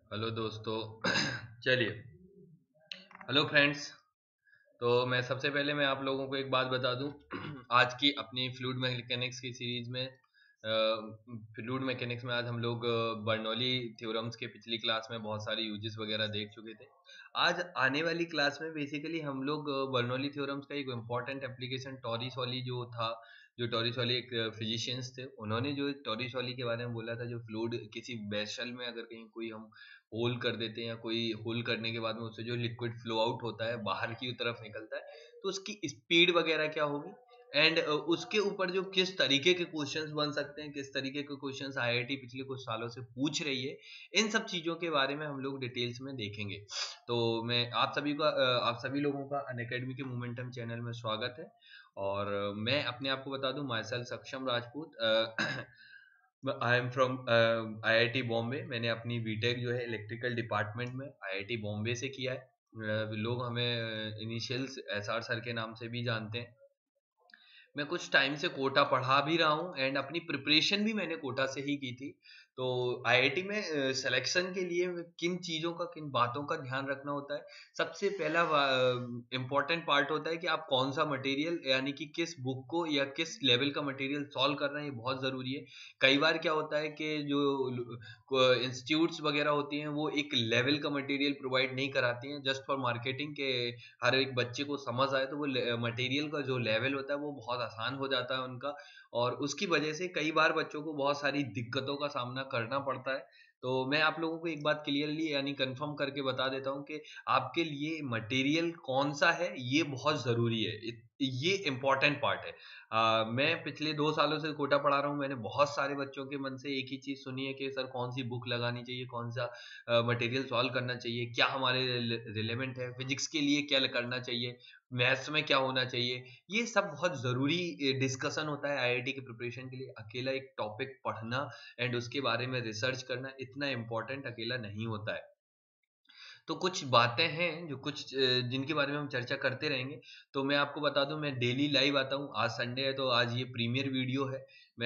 Hello दोस्तों। चलिए, hello friends. तो मैं आप लोगों को एक बात बता दूं। आज की अपनी फ्लूइड मैकेनिक्स की सीरीज में फ्लूइड मैकेनिक्स में आज हम लोग बर्नौली थ्योरम्स के पिछली क्लास में बहुत सारे यूजेस वगैरह देख चुके थे। आज आने वाली क्लास में बेसिकली हम लोग बर्नौली थ्योरम्स का एक इम्पॉर्टेंट एप्लीकेशन टॉरिसोली जो था, जो टॉरिसोली एक फिजिशियंस थे, उन्होंने जो टॉरिसोली के बारे में बोला था, जो फ्लूइड किसी वेसल में अगर कहीं कोई हम होल कर देते हैं या कोई होल करने के बाद में उससे जो लिक्विड फ्लो आउट होता है बाहर की तरफ निकलता है, तो उसकी स्पीड वगैरह क्या होगी एंड उसके ऊपर जो किस तरीके के क्वेश्चंस बन सकते हैं, किस तरीके के क्वेश्चंस आईआईटी पिछले कुछ सालों से पूछ रही है, इन सब चीजों के बारे में हम लोग डिटेल्स में देखेंगे। तो मैं आप सभी लोगों का अनअकैडमी के मोमेंटम चैनल में स्वागत है। और मैं अपने आप को बता दूं, myself Saksham Rajput. I am from IIT Bombay. मैंने अपनी बीटेक जो है इलेक्ट्रिकल डिपार्टमेंट में आईआईटी बॉम्बे से किया है। लोग हमें इनिशियल्स एसआर सर के नाम से भी जानते हैं। मैं कुछ टाइम से कोटा पढ़ा भी रहा हूँ एंड अपनी प्रिपरेशन भी मैंने कोटा से ही की थी। तो आईआईटी में सिलेक्शन के लिए किन चीज़ों का, किन बातों का ध्यान रखना होता है। सबसे पहला इम्पॉर्टेंट पार्ट होता है कि आप कौन सा मटेरियल, यानी कि किस बुक को या किस लेवल का मटेरियल सॉल्व कर रहे हैं, ये बहुत ज़रूरी है। कई बार क्या होता है कि जो इंस्टीट्यूट्स वगैरह होती हैं वो एक लेवल का मटेरियल प्रोवाइड नहीं कराती हैं जस्ट फॉर मार्केटिंग के हर एक बच्चे को समझ आए, तो वो मटेरियल का जो लेवल होता है वो बहुत आसान हो जाता है उनका। और उसकी वजह से कई बार बच्चों को बहुत सारी दिक्कतों का सामना करना पड़ता है। तो मैं आप लोगों को एक बात क्लियरली यानी कंफर्म करके बता देता हूँ कि आपके लिए मटेरियल कौन सा है ये बहुत ज़रूरी है। ये इम्पॉर्टेंट पार्ट है। मैं पिछले 2 सालों से कोटा पढ़ा रहा हूँ। मैंने बहुत सारे बच्चों के मन से एक ही चीज़ सुनी है कि सर कौन सी बुक लगानी चाहिए, कौन सा मटेरियल सॉल्व करना चाहिए, क्या हमारे रिलेवेंट है, फिजिक्स के लिए क्या करना चाहिए, मैथ्स में क्या होना चाहिए। ये सब बहुत ज़रूरी डिस्कशन होता है आईआईटी के प्रिपरेशन के लिए। अकेला एक टॉपिक पढ़ना एंड उसके बारे में रिसर्च करना इतना इम्पोर्टेंट अकेला नहीं होता है। तो कुछ बातें हैं जो जिनके बारे में हम चर्चा करते रहेंगे। तो मैं आपको बता दूं, मैं डेली लाइव आता हूं। आज संडे है तो आज ये प्रीमियर वीडियो है।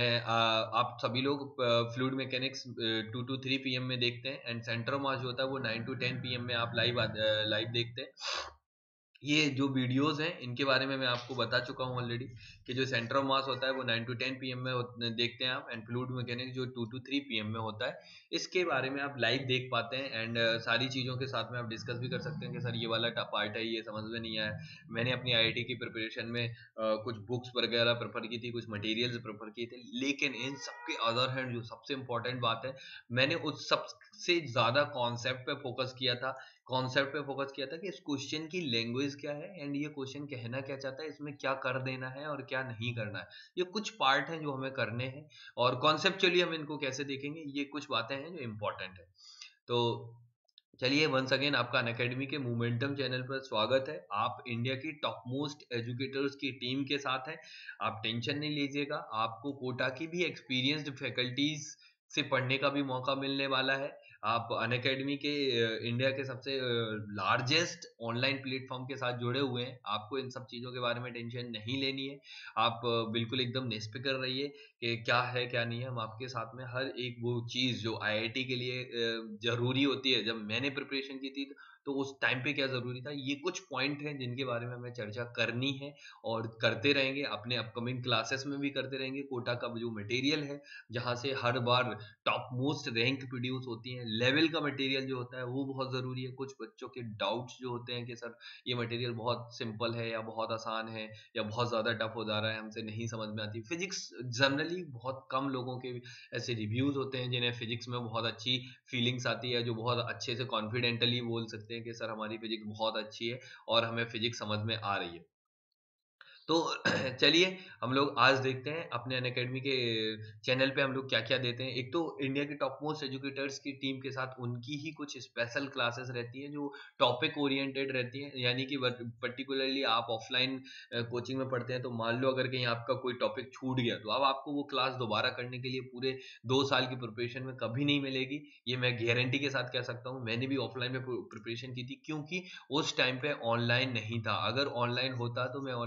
आप सभी लोग फ्लूइड मैकेनिक्स 2 to 3 PM में देखते हैं एंड सेंटर मास जो होता है वो 9 to 10 PM में आप लाइव देखते हैं। ये जो वीडियोस हैं इनके बारे में मैं आपको बता चुका हूँ ऑलरेडी कि जो सेंटर ऑफ मास होता है वो 9 to 10 PM में देखते हैं आप, एंड फ्लूइड मैकेनिक्स जो 2 to 3 PM में होता है, इसके बारे में आप लाइव देख पाते हैं एंड सारी चीज़ों के साथ में आप डिस्कस भी कर सकते हैं कि सर ये वाला पार्ट है, ये समझ में नहीं आया। मैंने अपनी आईआईटी की प्रिपरेशन में कुछ बुक्स वगैरह प्रेफर की थी, कुछ मटेरियल्स प्रेफर किए थे, लेकिन इन सबके अदर हैंड जो सबसे इंपॉर्टेंट बात है, मैंने उस सबसे ज़्यादा कॉन्सेप्ट पे फोकस किया था। कि इस क्वेश्चन की लैंग्वेज क्या है एंड ये क्वेश्चन कहना क्या चाहता है, इसमें क्या कर देना है और क्या नहीं करना है। ये कुछ पार्ट हैं जो हमें करने हैं और कॉन्सेप्चुअली हम इनको कैसे देखेंगे, ये कुछ बातें हैं जो इंपॉर्टेंट है। तो चलिए, वंस अगेन आपका अनअकैडमी के मोमेंटम चैनल पर स्वागत है। आप इंडिया की टॉप मोस्ट एजुकेटर्स की टीम के साथ हैं। आप टेंशन नहीं लीजिएगा, आपको कोटा की भी एक्सपीरियंस्ड फैकल्टीज से पढ़ने का भी मौका मिलने वाला है। आप अनअकैडमी के इंडिया के सबसे लार्जेस्ट ऑनलाइन प्लेटफॉर्म के साथ जुड़े हुए हैं। आपको इन सब चीज़ों के बारे में टेंशन नहीं लेनी है। आप बिल्कुल एकदम निष्फिक्र रहिए कि क्या है क्या नहीं है। हम आपके साथ में हर एक वो चीज़ जो आईआईटी के लिए ज़रूरी होती है, जब मैंने प्रिपरेशन की थी तो उस टाइम पे क्या ज़रूरी था, ये कुछ पॉइंट हैं जिनके बारे में हमें चर्चा करनी है और करते रहेंगे। अपने अपकमिंग क्लासेस में भी करते रहेंगे। कोटा का जो मटेरियल है, जहाँ से हर बार टॉप मोस्ट रैंक प्रोड्यूस होती हैं, लेवल का मटेरियल जो होता है वो बहुत ज़रूरी है। कुछ बच्चों के डाउट्स जो होते हैं कि सर ये मटेरियल बहुत सिंपल है या बहुत आसान है या बहुत ज़्यादा टफ हो जा रहा है, हमसे नहीं समझ में आती। फिजिक्स जनरली बहुत कम लोगों के ऐसे रिव्यूज़ होते हैं जिन्हें फिजिक्स में बहुत अच्छी फीलिंग्स आती है, जो बहुत अच्छे से कॉन्फिडेंटली बोल सकते हैं कि सर हमारी फिजिक्स बहुत अच्छी है और हमें फिजिक्स समझ में आ रही है। तो चलिए, हम लोग आज देखते हैं अपने अनअकैडमी के चैनल पे हम लोग क्या क्या देते हैं। एक तो इंडिया के टॉप मोस्ट एजुकेटर्स की टीम के साथ उनकी ही कुछ स्पेशल क्लासेस रहती हैं जो टॉपिक ओरिएंटेड रहती हैं, यानी कि पर्टिकुलरली आप ऑफलाइन कोचिंग में पढ़ते हैं तो मान लो अगर कहीं आपका कोई टॉपिक छूट गया तो अब आपको वो क्लास दोबारा करने के लिए पूरे 2 साल की प्रिपरेशन में कभी नहीं मिलेगी। ये मैं गारंटी के साथ कह सकता हूँ। मैंने भी ऑफलाइन में प्रिपरेशन की थी क्योंकि उस टाइम पे ऑनलाइन नहीं था। अगर ऑनलाइन होता तो मैं ऑनलाइन को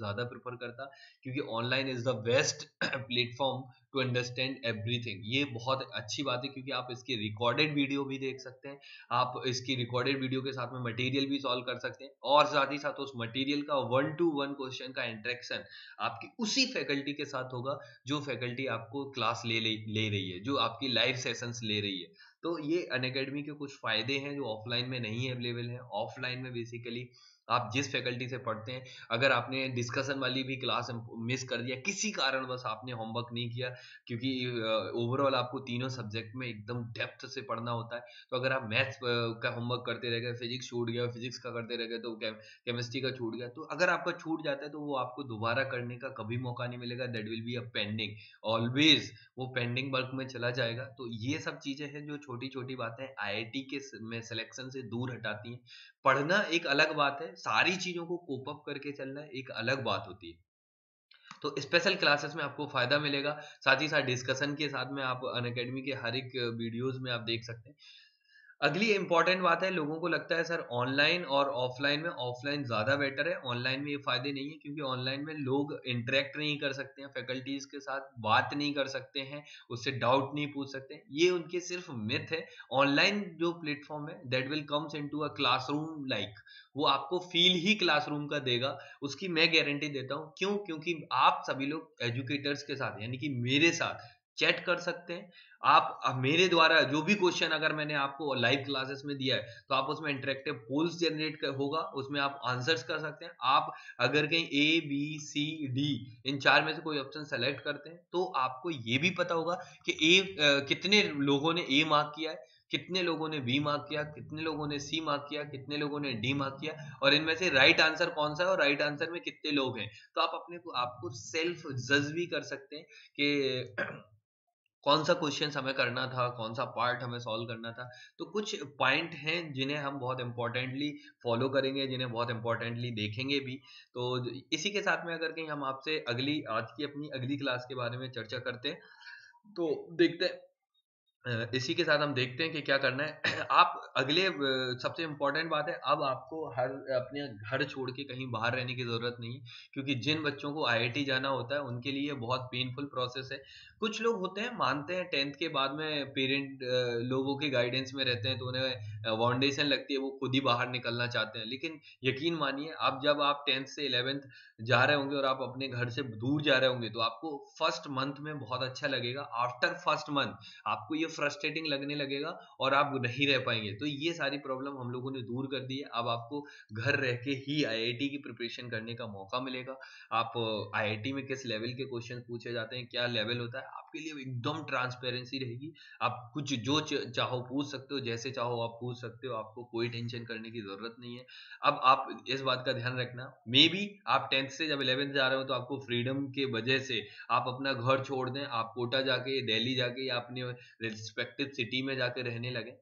ज़्यादा प्रेफर करता, क्योंकि online is the best platform to understand everything. ये बहुत अच्छी बात है, क्योंकि आप इसकी रिकॉर्डेड वीडियो भी देख सकते हैं, आप इसकी रिकॉर्डेड वीडियो के साथ में मटेरियल भी सॉल्व कर सकते हैं, और साथ ही साथ उस मटेरियल का 1-to-1 क्वेश्चन का इंटरेक्शन आपकी उसी फैकल्टी के साथ होगा जो फैकल्टी आपको क्लास ले रही है, जो आपकी लाइव सेशंस ले रही है। तो ये अनअकैडमी के कुछ फायदे हैं जो ऑफलाइन में नहीं अवेलेबल है। ऑफलाइन में बेसिकली आप जिस फैकल्टी से पढ़ते हैं, अगर आपने डिस्कशन वाली भी क्लास मिस कर दिया, किसी कारणवश आपने होमवर्क नहीं किया, क्योंकि ओवरऑल आपको तीनों सब्जेक्ट में एकदम डेप्थ से पढ़ना होता है, तो अगर आप मैथ्स का होमवर्क करते रह गए, फिजिक्स छूट गया, फिजिक्स का करते रह गए, तो केमिस्ट्री का छूट गया, तो अगर आपका छूट जाता है तो वो आपको दोबारा करने का कभी मौका नहीं मिलेगा। That will be a pending always, वो पेंडिंग वर्क में चला जाएगा। तो ये सब चीजें हैं जो छोटी छोटी बातें आईआईटी के में सिलेक्शन से दूर हटाती हैं। पढ़ना एक अलग बात है, सारी चीजों को कोप अप करके चलना एक अलग बात होती है। तो स्पेशल क्लासेस में आपको फायदा मिलेगा, साथ ही साथ डिस्कशन के साथ में आप अनअकैडमी के हर एक वीडियोस में आप देख सकते हैं। अगली इंपॉर्टेंट बात है, लोगों को लगता है सर ऑनलाइन और ऑफलाइन में ऑफलाइन ज़्यादा बेटर है। ऑनलाइन में ये फायदे नहीं है, क्योंकि ऑनलाइन में लोग इंटरेक्ट नहीं कर सकते हैं, फैकल्टीज के साथ बात नहीं कर सकते हैं, उससे डाउट नहीं पूछ सकते हैं, ये उनके सिर्फ मिथ है। ऑनलाइन जो प्लेटफॉर्म है that will comes into a classroom like, वो आपको फील ही क्लासरूम का देगा, उसकी मैं गारंटी देता हूँ। क्यों? क्योंकि आप सभी लोग एजुकेटर्स के साथ यानी कि मेरे साथ चैट कर सकते हैं। आप मेरे द्वारा जो भी क्वेश्चन अगर मैंने आपको लाइव क्लासेस में दिया है, तो आप उसमें इंटरेक्टिव पोल्स जनरेट होगा, उसमें आप आंसर्स कर सकते हैं। आप अगर कहीं ए बी सी डी इन चार में से कोई ऑप्शन सेलेक्ट करते हैं, तो आपको ये भी पता होगा कि कितने लोगों ने ए मार्क किया है, कितने लोगों ने बी मार्क किया, कितने लोगों ने सी मार्क किया, कितने लोगों ने डी मार्क किया, और इनमें से राइट आंसर कौन सा है और राइट आंसर में कितने लोग हैं। तो आप अपने को आपको सेल्फ जज भी कर सकते हैं कि कौन सा क्वेश्चन हमें करना था, कौन सा पार्ट हमें सॉल्व करना था। तो कुछ पॉइंट हैं जिन्हें हम बहुत इंपॉर्टेंटली फॉलो करेंगे, जिन्हें बहुत इंपॉर्टेंटली देखेंगे भी। तो इसी के साथ में अगर कहीं हम आपसे आज की अपनी अगली क्लास के बारे में चर्चा करते हैं, तो देखते हैं इसी के साथ हम देखते हैं कि क्या करना है। आप अगले सबसे इम्पोर्टेंट बात है, अब आपको हर अपने घर छोड़ के कहीं बाहर रहने की ज़रूरत नहीं है, क्योंकि जिन बच्चों को आईआईटी जाना होता है उनके लिए बहुत पेनफुल प्रोसेस है। कुछ लोग होते हैं मानते हैं 10th के बाद में पेरेंट लोगों के गाइडेंस में रहते हैं, तो उन्हें फाउंडेशन लगती है, वो खुद ही बाहर निकलना चाहते हैं। लेकिन यकीन मानिए, अब जब आप 10th से 11th जा रहे होंगे और आप अपने घर से दूर जा रहे होंगे, तो आपको फर्स्ट मंथ में बहुत अच्छा लगेगा। आफ्टर फर्स्ट मंथ आपको ये फ्रस्ट्रेटिंग लगने लगेगा और आप नहीं रह पाएंगे। तो ये सारी प्रॉब्लम हम लोगों ने दूर कर दी है। अब आपको घर रह के ही आईआईटी की प्रिपरेशन करने का मौका मिलेगा। आप आईआईटी में किस लेवल के क्वेश्चन पूछे जाते हैं, क्या लेवल होता है, आपके लिए एकदम ट्रांसपेरेंसी रहेगी। आप कुछ जो चाहो पूछ सकते हो, जैसे चाहो आप पूछ सकते हो, आपको कोई टेंशन करने की जरूरत नहीं है। अब आप इस बात का ध्यान रखना, मे बी आप 10th से जब 11th जा रहे हो तो आपको फ्रीडम के वजह से आप अपना घर छोड़ दें, आप कोटा जाके, दिल्ली जाके या अपने रिस्पेक्टिव सिटी में जाके रहने लगे,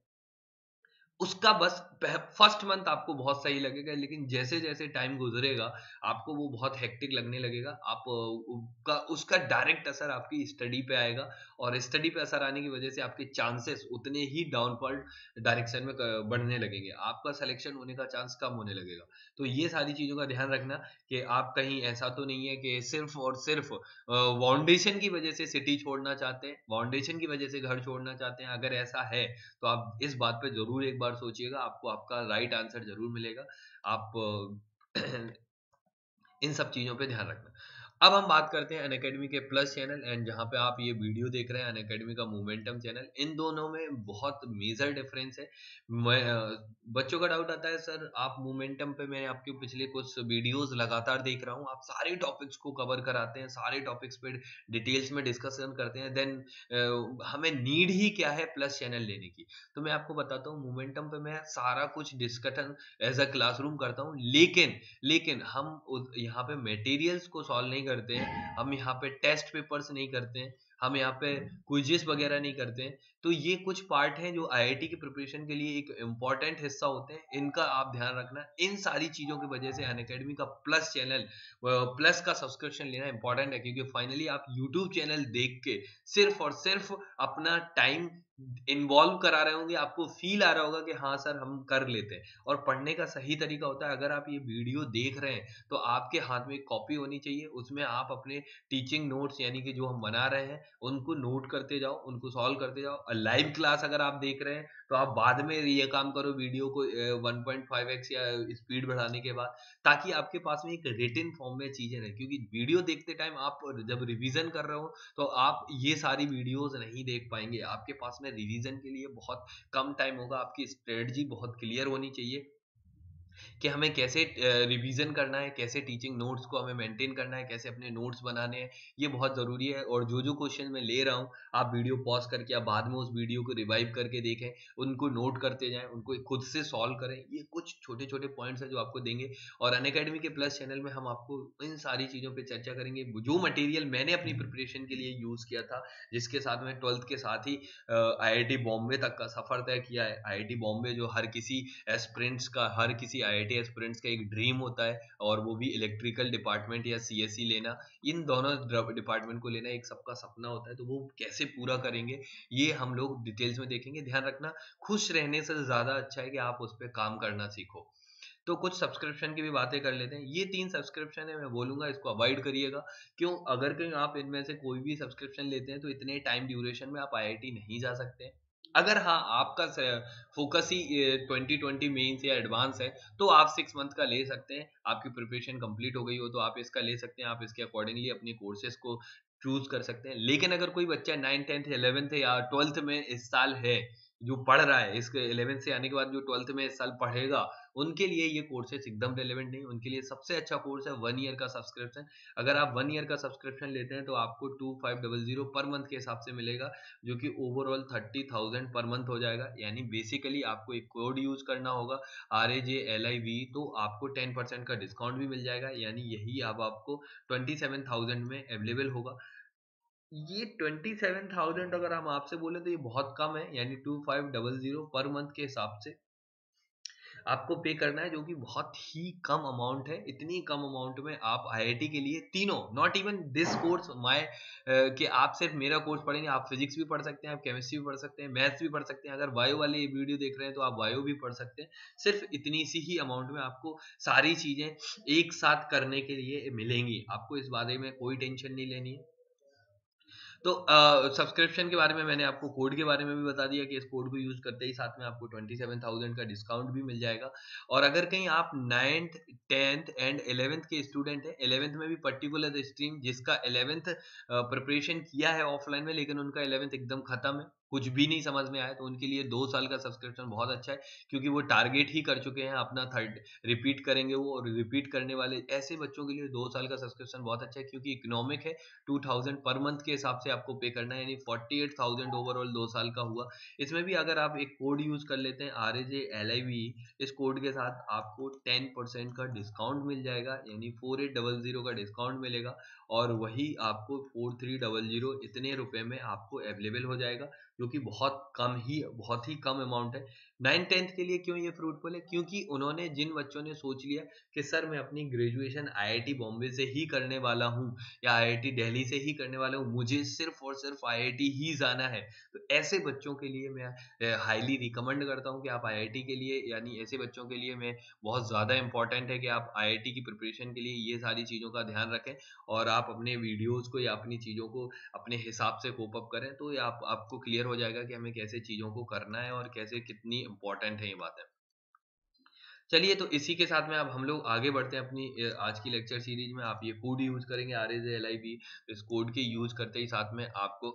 उसका बस फर्स्ट मंथ आपको बहुत सही लगेगा। लेकिन जैसे जैसे टाइम गुजरेगा आपको वो बहुत हेक्टिक लगने लगेगा। आप उसका डायरेक्ट असर आपकी स्टडी पे आएगा, और स्टडी पे असर आने की वजह से आपके चांसेस उतने ही डाउनफॉल डायरेक्शन में बढ़ने लगेंगे, आपका सिलेक्शन होने का चांस कम होने लगेगा। तो ये सारी चीजों का ध्यान रखना कि आप कहीं ऐसा तो नहीं है कि सिर्फ और सिर्फ फाउंडेशन की वजह से सिटी छोड़ना चाहते हैं, फाउंडेशन की वजह से घर छोड़ना चाहते हैं। अगर ऐसा है तो आप इस बात पे जरूर एक बार सोचिएगा, आपको आपका राइट आंसर जरूर मिलेगा। आप इन सब चीजों पे ध्यान रखना। अब हम बात करते हैं अनअकैडमी के प्लस चैनल एंड जहां पे आप ये वीडियो देख रहे हैं अनअकैडमी का मोमेंटम चैनल। इन दोनों में बहुत मेजर डिफरेंस है। बच्चों का डाउट आता है सर आप मोमेंटम पे, मैं आपके पिछले कुछ वीडियोस लगातार देख रहा हूँ, आप सारे टॉपिक्स को कवर कराते हैं, सारे टॉपिक्स पे डिटेल्स में डिस्कशन करते हैं, देन हमें नीड ही क्या है प्लस चैनल लेने की। तो मैं आपको बताता हूँ, मोमेंटम पे मैं सारा कुछ डिस्कशन एज अ क्लासरूम करता हूँ, लेकिन हम यहाँ पे मटेरियल्स को सॉल्व नहीं करते हैं, हम यहाँ पे टेस्ट पेपर्स नहीं करते हैं, हम यहाँ पे क्विजेस वगैरह नहीं करते हैं। तो ये कुछ पार्ट हैं जो आईआईटी की प्रिपरेशन के लिए एक इम्पॉर्टेंट हिस्सा होते हैं, इनका आप ध्यान रखना। इन सारी चीज़ों की वजह से अनअकैडमी का प्लस चैनल प्लस का सब्सक्रिप्शन लेना इंपॉर्टेंट है, क्योंकि फाइनली आप यूट्यूब चैनल देख के सिर्फ और सिर्फ अपना टाइम इन्वॉल्व करा रहे होंगे, आपको फील आ रहा होगा कि हाँ सर हम कर लेते हैं। और पढ़ने का सही तरीका होता है, अगर आप ये वीडियो देख रहे हैं तो आपके हाथ में एक कॉपी होनी चाहिए, उसमें आप अपने टीचिंग नोट्स यानी कि जो हम बना रहे हैं उनको नोट करते जाओ, उनको सॉल्व करते जाओ। और लाइव क्लास अगर आप देख रहे हैं तो आप बाद में ये काम करो, वीडियो को 1.5x या स्पीड बढ़ाने के बाद, ताकि आपके पास में एक रिटन फॉर्म में चीजें रहें। क्योंकि वीडियो देखते टाइम आप जब रिवीजन कर रहे हो तो आप ये सारी वीडियोस नहीं देख पाएंगे, आपके पास में रिवीजन के लिए बहुत कम टाइम होगा। आपकी स्ट्रेटजी बहुत क्लियर होनी चाहिए कि हमें कैसे रिवीजन करना है, कैसे टीचिंग नोट्स को हमें मेंटेन करना है, कैसे अपने नोट्स बनाने हैं, ये बहुत ज़रूरी है। और जो जो क्वेश्चन मैं ले रहा हूँ आप वीडियो पॉज करके आप बाद में उस वीडियो को रिवाइव करके देखें, उनको नोट करते जाएं, उनको खुद से सॉल्व करें। ये कुछ छोटे छोटे पॉइंट्स हैं जो आपको देंगे। और अनअकैडमी के प्लस चैनल में हम आपको इन सारी चीज़ों पर चर्चा करेंगे। जो मटेरियल मैंने अपनी प्रिपरेशन के लिए यूज़ किया था, जिसके साथ में 12th के साथ ही IIT बॉम्बे तक का सफ़र तय किया है। IIT बॉम्बे जो हर किसी एस्पिरेंट्स का, हर किसी IIT एस्पिरेंट्स का एक ड्रीम होता है, और वो भी इलेक्ट्रिकल डिपार्टमेंट या CSE लेना, इन दोनों डिपार्टमेंट को लेना एक सबका सपना होता है। तो वो कैसे पूरा करेंगे ये हम लोग डिटेल्स में देखेंगे। ध्यान रखना, खुश रहने से ज़्यादा अच्छा है कि आप उस पर काम करना सीखो। तो कुछ सब्सक्रिप्शन की भी बातें कर लेते हैं। ये 3 सब्सक्रिप्शन है, मैं बोलूंगा इसको अवॉइड करिएगा। क्यों? अगर कहीं आप इनमें से कोई भी सब्सक्रिप्शन लेते हैं तो इतने टाइम ड्यूरेशन में आप IIT नहीं जा सकते हैं। अगर हाँ आपका फोकस ही 2020 मेंस या एडवांस है तो आप 6 मंथ का ले सकते हैं। आपकी प्रिपरेशन कंप्लीट हो गई हो तो आप इसका ले सकते हैं, आप इसके अकॉर्डिंगली अपने कोर्सेज को चूज कर सकते हैं। लेकिन अगर कोई बच्चा 9th 10th 11th या 12th में इस साल है, जो पढ़ रहा है, इसके 11th से आने के बाद जो 12th में इस साल पढ़ेगा, उनके लिए ये कोर्सेज एकदम रेलेवेंट नहीं। उनके लिए सबसे अच्छा कोर्स है 1 ईयर का सब्सक्रिप्शन। अगर आप 1 ईयर का सब्सक्रिप्शन लेते हैं तो आपको 2500 पर मंथ के हिसाब से मिलेगा, जो कि ओवरऑल 30,000 पर मंथ हो जाएगा। यानी बेसिकली आपको एक कोड यूज करना होगा RAJLIV, तो आपको 10% का डिस्काउंट भी मिल जाएगा। यानी यही अब आपको 27,000 में अवेलेबल होगा। ये 27,000 अगर हम आपसे बोले तो ये बहुत कम है, यानी 2500 पर मंथ के हिसाब से आपको पे करना है, जो कि बहुत ही कम अमाउंट है। इतनी कम अमाउंट में आप IIT के लिए तीनों, not even this course my, कि आप सिर्फ मेरा कोर्स पढ़ेंगे, आप फिजिक्स भी पढ़ सकते हैं, आप केमिस्ट्री भी पढ़ सकते हैं, मैथ्स भी पढ़ सकते हैं। अगर बायो वाले वीडियो देख रहे हैं तो आप बायो भी पढ़ सकते हैं। सिर्फ इतनी सी ही अमाउंट में आपको सारी चीजें एक साथ करने के लिए मिलेंगी। आपको इस बारे में कोई टेंशन नहीं लेनी है। तो सब्सक्रिप्शन के बारे में मैंने आपको कोड के बारे में भी बता दिया कि इस कोड को यूज करते ही साथ में आपको 27,000 का डिस्काउंट भी मिल जाएगा। और अगर कहीं आप 9th 10th एंड 11th के स्टूडेंट हैं, 11th में भी पर्टिकुलर स्ट्रीम जिसका 11th प्रिपरेशन किया है ऑफलाइन में, लेकिन उनका 11th एकदम खत्म है, कुछ भी नहीं समझ में आया, तो उनके लिए 2 साल का सब्सक्रिप्शन बहुत अच्छा है। क्योंकि वो टारगेट ही कर चुके हैं अपना, थर्ड रिपीट करेंगे वो, और रिपीट करने वाले ऐसे बच्चों के लिए 2 साल का सब्सक्रिप्शन बहुत अच्छा है। क्योंकि इकोनॉमिक है, 2000 पर मंथ के हिसाब से आपको पे करना है, यानी 48,000 ओवरऑल 2 साल का हुआ। इसमें भी अगर आप एक कोड यूज कर लेते हैं RAJLIV, इस कोड के साथ आपको 10% का डिस्काउंट मिल जाएगा, यानी 4800 का डिस्काउंट मिलेगा। और वही आपको 4300 इतने रुपए में आपको अवेलेबल हो जाएगा, जो कि बहुत ही कम अमाउंट है। 9th 10th के लिए क्यों ये फ्रूटफुल है? क्योंकि उन्होंने, जिन बच्चों ने सोच लिया कि सर मैं अपनी ग्रेजुएशन IIT बॉम्बे से ही करने वाला हूँ या IIT दिल्ली से ही करने वाला हूँ, मुझे सिर्फ और सिर्फ IIT ही जाना है, तो ऐसे बच्चों के लिए मैं हाईली रिकमेंड करता हूँ कि आप IIT के लिए, यानी ऐसे बच्चों के लिए मैं बहुत ज़्यादा इंपॉर्टेंट है कि आप IIT की प्रिपरेशन के लिए ये सारी चीज़ों का ध्यान रखें, और आप अपने वीडियोस को या अपनी चीज़ों को अपने हिसाब से कोप अप करें। तो ये आपको क्लियर हो जाएगा कि हमें कैसे चीज़ों को करना है और कैसे कितनी इंपॉर्टेंट है ये बातें। चलिए, तो इसी के साथ में अब हम लोग आगे बढ़ते हैं अपनी आज की लेक्चर सीरीज में। आप ये कोड यूज करेंगे RAJLIV, इस कोड के यूज करते ही साथ में आपको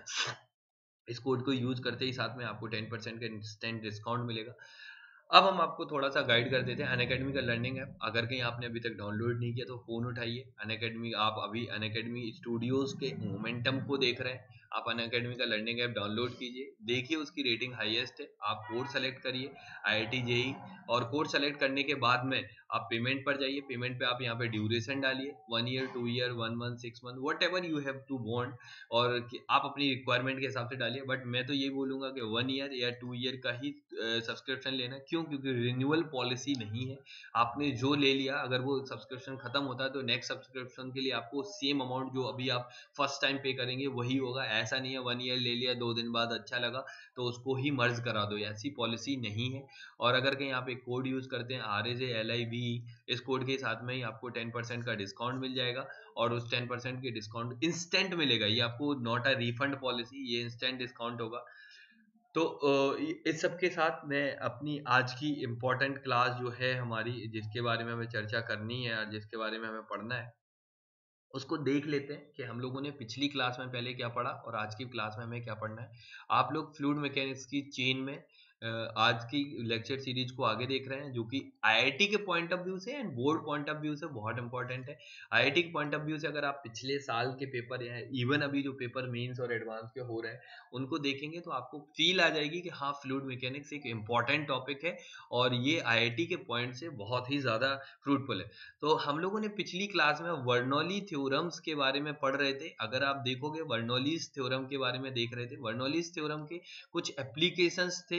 इस कोड को यूज करते ही साथ में आपको 10% का इंस्टेंट डिस्काउंट मिलेगा। अब हम आपको थोड़ा सा गाइड कर देते हैं। अनअकैडमी का लर्निंग ऐप अगर कहीं आपने अभी तक डाउनलोड नहीं किया तो फ़ोन उठाइए। अनअकैडमी, आप अभी अनअकैडमी स्टूडियोज़ के मोमेंटम को देख रहे हैं, आप अनअकैडमी का लर्निंग ऐप डाउनलोड कीजिए, देखिए उसकी रेटिंग हाईएस्ट है, आप कोर्स सेलेक्ट करिए IIT JEE, और कोर्स सेलेक्ट करने के बाद में आप पेमेंट पर जाइए, पेमेंट पे आप यहाँ पे ड्यूरेशन डालिए, 1 year, 2 year, 1 month, 6 month, whatever you have to want, और आप अपनी रिक्वायरमेंट के हिसाब से डालिए। बट मैं तो ये बोलूँगा कि 1 ईयर या 2 ईयर का ही सब्सक्रिप्शन लेना। क्यों? क्योंकि रिन्यूअल पॉलिसी नहीं है। आपने जो ले लिया, अगर वो सब्सक्रिप्शन खत्म होता है तो नेक्स्ट सब्सक्रिप्शन के लिए आपको सेम अमाउंट जो अभी आप फर्स्ट टाइम पे करेंगे वही होगा। ऐसा नहीं है 1 ईयर ले लिया, 2 दिन बाद अच्छा लगा तो उसको ही मर्ज करा दो, ऐसी पॉलिसी नहीं है। और अगर कहीं आप एक कोड यूज करते हैं RAJLIV, इस कोड के साथ में ही आपको 10% का डिस्काउंट मिल जाएगा, और उस 10% के डिस्काउंट इंस्टेंट मिलेगा। ये आपको नॉट अ रिफंड पॉलिसी, ये इंस्टेंट डिस्काउंट होगा। तो इस सब के साथ मैं अपनी आज की इम्पोर्टेंट क्लास जो है हमारी, जिसके बारे में हमें चर्चा करनी है और जिसके बारे में हमें पढ़ना है, उसको देख लेते हैं कि हम लोगों ने पिछली क्लास में पहले क्या पढ़ा और आज की क्लास में हमें क्या पढ़ना है। आप लोग फ्लूइड मैकेनिक्स की चेन में आज की लेक्चर सीरीज को आगे देख रहे हैं, जो कि आईआईटी के पॉइंट ऑफ व्यू से and board point of view से बहुत इंपॉर्टेंट है। आईआईटी के पॉइंट ऑफ व्यू से अगर आप पिछले साल के पेपर या इवन अभी जो पेपर मेंस और एडवांस के हो रहे हैं उनको देखेंगे तो आपको फील आ जाएगी कि हाँ, फ्लूइड मैकेनिक्स एक इम्पॉर्टेंट टॉपिक है और ये आईआईटी के पॉइंट से बहुत ही ज्यादा फ्रूटफुल है। तो हम लोगों ने पिछली क्लास में बर्नौली थ्योरम्स के बारे में पढ़ रहे थे। अगर आप देखोगे बर्नौलीज थ्योरम के बारे में देख रहे थे। बर्नौलीज थ्योरम के कुछ एप्लीकेशंस थे,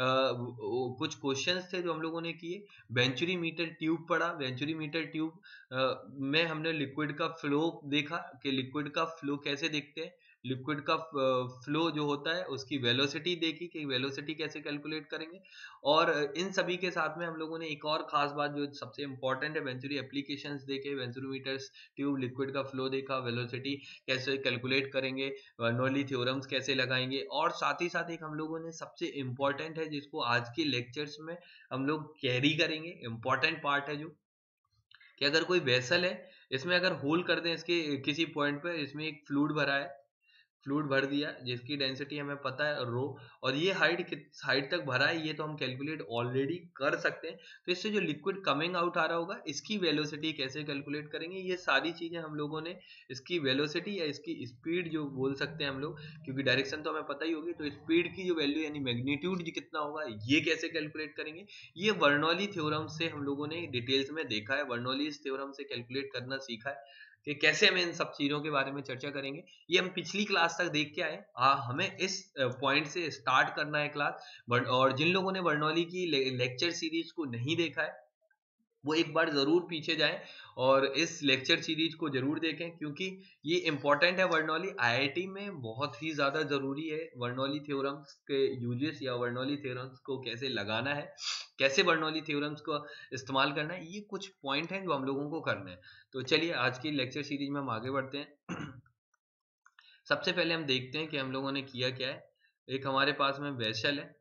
कुछ क्वेश्चंस थे जो हम लोगों ने किए। वेंचुरी मीटर ट्यूब पढ़ा। वेंचुरी मीटर ट्यूब में हमने लिक्विड का फ्लो देखा कि लिक्विड का फ्लो कैसे देखते हैं। लिक्विड का फ्लो जो होता है उसकी वेलोसिटी देखी कि वेलोसिटी कैसे कैलकुलेट करेंगे। और इन सभी के साथ में हम लोगों ने एक और खास बात जो सबसे इंपॉर्टेंट है, वेंचुरी एप्लीकेशंस देखे, वेंचुरीमीटर्स ट्यूब, लिक्विड का फ्लो देखा, वेलोसिटी कैसे कैलकुलेट करेंगे, बर्नौली थ्योरम्स कैसे लगाएंगे, और साथ ही साथ एक हम लोगों ने सबसे इंपॉर्टेंट है जिसको आज के लेक्चर्स में हम लोग कैरी करेंगे, इंपॉर्टेंट पार्ट है, जो कि अगर कोई वेसल है, इसमें अगर होल कर दें इसके किसी पॉइंट पे, इसमें एक फ्लूइड भरा है, फ्लूइड भर दिया जिसकी डेंसिटी हमें पता है रो, और ये हाइट तक भरा है, ये तो हम कैलकुलेट ऑलरेडी कर सकते हैं। तो इससे जो लिक्विड कमिंग आउट आ रहा होगा इसकी वेलोसिटी कैसे कैलकुलेट करेंगे, ये सारी चीजें हम लोगों ने, इसकी वेलोसिटी या इसकी स्पीड जो बोल सकते हैं हम लोग, क्योंकि डायरेक्शन तो हमें पता ही होगी, तो स्पीड की जो वैल्यू यानी मैग्नीट्यूड कितना होगा ये कैसे कैलकुलेट करेंगे, ये बर्नौली थ्योरम से हम लोगों ने डिटेल्स में देखा है। बर्नौली थ्योरम से कैलकुलेट करना सीखा है कि कैसे हम इन सब चीजों के बारे में चर्चा करेंगे। ये हम पिछली क्लास तक देख के आए। हमें इस पॉइंट से स्टार्ट करना है क्लास। और जिन लोगों ने बर्नौली की लेक्चर सीरीज को नहीं देखा है वो एक बार जरूर पीछे जाएं और इस लेक्चर सीरीज को जरूर देखें, क्योंकि ये इंपॉर्टेंट है। बर्नौली आईआईटी में बहुत ही ज्यादा जरूरी है। बर्नौली थ्योरम्स के यूजेस या बर्नौली थ्योरम्स को कैसे लगाना है, कैसे बर्नौली थ्योरम्स को इस्तेमाल करना है, ये कुछ पॉइंट हैं जो हम लोगों को करने हैं। तो चलिए आज की लेक्चर सीरीज में हम आगे बढ़ते हैं। सबसे पहले हम देखते हैं कि हम लोगों ने किया क्या है। एक हमारे पास में वेसल है,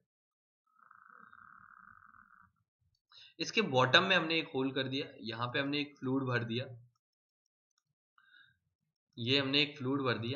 इसके बॉटम में हमने एक होल कर दिया, यहाँ पे हमने एक फ्लूइड भर दिया, ये हमने एक फ्लूइड भर दिया।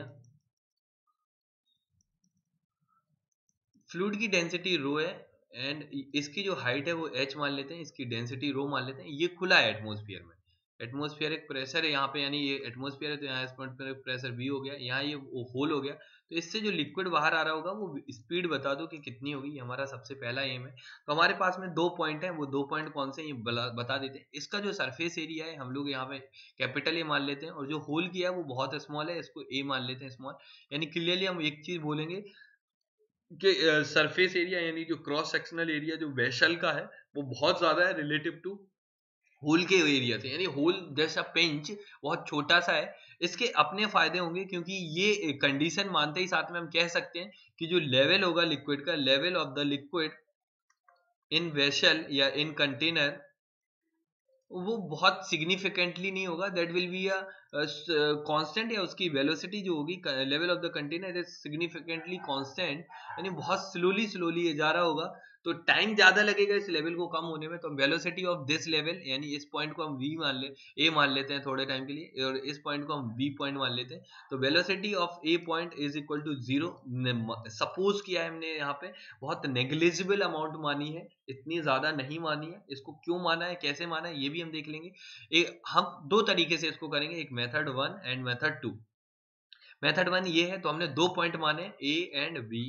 फ्लूइड की डेंसिटी रो है एंड इसकी जो हाइट है वो h मान लेते हैं, इसकी डेंसिटी रो मान लेते हैं। ये खुला है एटमॉस्फेयर में, एटमॉस्फेरिक प्रेशर है यहाँ पे, यानी ये एटमॉस्फेयर है तो यहाँ एटमॉस्फेरिक प्रेशर v हो गया, यहाँ ये होल हो गया। तो इससे जो लिक्विड बाहर आ रहा होगा वो स्पीड बता दो कि कितनी होगी, ये हमारा सबसे पहला एम है। तो हमारे पास में 2 पॉइंट है, वो 2 पॉइंट कौन से ये बता देते हैं। इसका जो सरफेस एरिया है हम लोग यहाँ पे कैपिटल ए मान लेते हैं, और जो होल किया है वो बहुत स्मॉल है, इसको ए मान लेते हैं स्मॉल। यानी क्लियरली हम एक चीज बोलेंगे कि सरफेस एरिया यानी जो क्रॉस सेक्शनल एरिया जो वेसल का है वो बहुत ज्यादा है रिलेटिव टू होल के एरिया से, यानी होल जैसा पिंच बहुत छोटा सा है। इसके अपने फायदे होंगे, क्योंकि ये कंडीशन मानते ही साथ में हम कह सकते हैं कि जो लेवल होगा लिक्विड का, level of the liquid in vessel या इन कंटेनर, वो बहुत सिग्निफिकेंटली नहीं होगा, that will be a constant, या उसकी वेलोसिटी जो होगी level of the container is significantly constant, यानी बहुत स्लोली ये जा रहा होगा, तो टाइम ज्यादा लगेगा इस लेवल को कम होने में। तो वेलोसिटी ऑफ दिस लेवल, यानी इस पॉइंट को हम v मान ले, a मान लेते हैं थोड़े टाइम के लिए, और इस पॉइंट को हम b पॉइंट मान लेते हैं। तो velocity of a point is equal to 0 suppose किया है हमने, यहाँ पे बहुत नेग्लिजिबल अमाउंट मानी है, इतनी ज्यादा नहीं मानी है। इसको क्यों माना है, कैसे माना है, ये भी हम देख लेंगे। हम 2 तरीके से इसको करेंगे, एक मेथड 1 एंड मेथड 2। मेथड 1 ये है, तो हमने 2 पॉइंट माने a एंड b,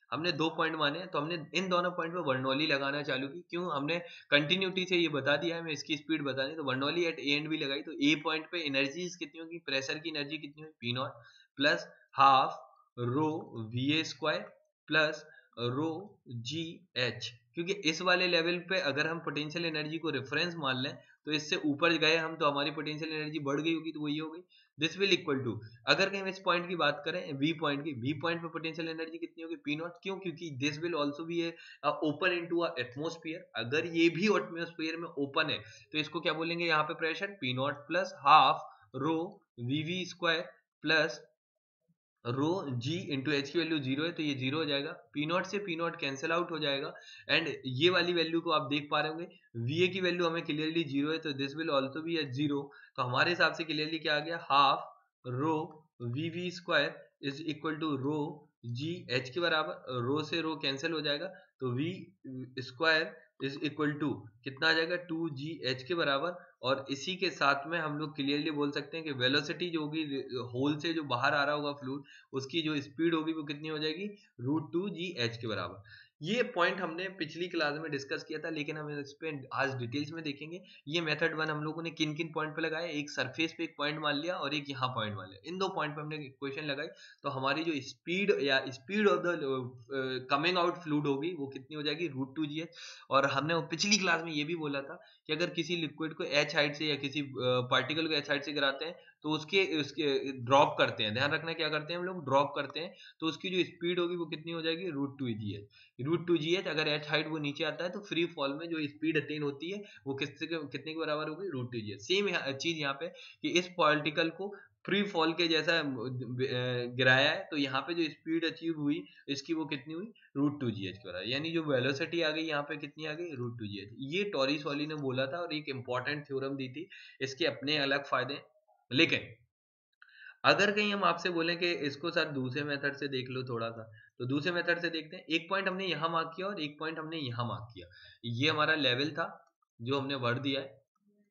हमने 2 पॉइंट माने हैं, तो हमने इन दोनों पॉइंट पे बर्नौली लगाना चालू की। क्यों? हमने कंटिन्यूटी से ये बता दिया है, हमें इसकी स्पीड बतानी, तो Bernoulli at A and B लगाई। तो ए पॉइंट पे एनर्जी कितनी होगी, प्रेशर की एनर्जी कितनी होगी, P naught plus half rho V A square plus rho G H. क्योंकि इस वाले लेवल पे अगर हम पोटेंशियल एनर्जी को रेफरेंस मान लें, तो इससे ऊपर गए हम तो हमारी पोटेंशियल एनर्जी बढ़ गई होगी, तो वही हो गई। दिस विल इक्वल टू, अगर कहीं इस पॉइंट की बात करें वी पॉइंट की, वी पॉइंट पे पोटेंशियल एनर्जी कितनी होगी, पी नॉट। क्यों? क्योंकि this will also be open into a atmosphere. अगर ये भी एटमॉस्फेयर में ओपन है तो इसको क्या बोलेंगे, यहाँ पे pressure P naught plus half rho V V square plus rho G into H की वैल्यू 0 है, तो ये 0 हो जाएगा। पी नॉट से पी नॉट कैंसिल आउट हो जाएगा, एंड ये वाली वैल्यू को आप देख पा रहे होंगे, वी ए की वैल्यू हमें क्लियरली 0 है, तो दिस विल ऑल्सो बी 0। तो हमारे हिसाब से क्लियरली क्या आ गया, half rho V V square is equal to rho G H के बराबर, रो से रो कैंसिल हो जाएगा, तो V square is equal to कितना आ जाएगा, 2gh के बराबर। और इसी के साथ में हम लोग क्लियरली बोल सकते हैं कि वेलोसिटी जो होगी होल से जो बाहर आ रहा होगा फ्लूइड, उसकी जो स्पीड होगी वो कितनी हो जाएगी, √2gh के बराबर। ये पॉइंट हमने पिछली क्लास में डिस्कस किया था, लेकिन हम इस पे आज डिटेल्स में देखेंगे। ये मेथड 1 हम लोगों ने किन किन पॉइंट पे लगाया, एक सरफेस पे एक पॉइंट मान लिया और एक यहाँ पॉइंट मान लिया। इन 2 पॉइंट पे हमने इक्वेशन लगाई, तो हमारी जो स्पीड या speed of the coming out fluid होगी वो कितनी हो जाएगी, √2gh। और हमने पिछली क्लास में ये भी बोला था कि अगर किसी लिक्विड को एच हाइट से या किसी पार्टिकल को एच हाइट से गिराते हैं, तो उसके ड्रॉप करते हैं, ध्यान रखना क्या करते हैं हम लोग, ड्रॉप करते हैं, तो उसकी जो स्पीड होगी वो कितनी हो जाएगी, √2gh। अगर एच हाइट वो नीचे आता है तो फ्री फॉल में जो स्पीड अटेन होती है वो कितने के बराबर होगी, √2gh। सेम चीज यहाँ पे कि इस पार्टिकल को फ्री फॉल के जैसा गिराया है, तो यहाँ पे जो स्पीड अचीव हुई इसकी वो कितनी हुई, √2gh के बराबर। यानी जो वेलोसिटी आ गई यहाँ पे कितनी आ गई, √2gh। ये टॉरिसोली ने बोला था और एक इंपॉर्टेंट थ्योरम दी थी, इसके अपने अलग फायदे हैं। लेकिन अगर कहीं हम आपसे बोलें कि इसको सर दूसरे मेथड से देख लो थोड़ा सा, तो दूसरे मेथड से देखते हैं। एक पॉइंट हमने यहाँ मार्क किया और एक पॉइंट हमने यहाँ मार्क किया, ये हमारा लेवल था जो हमने भर दिया है,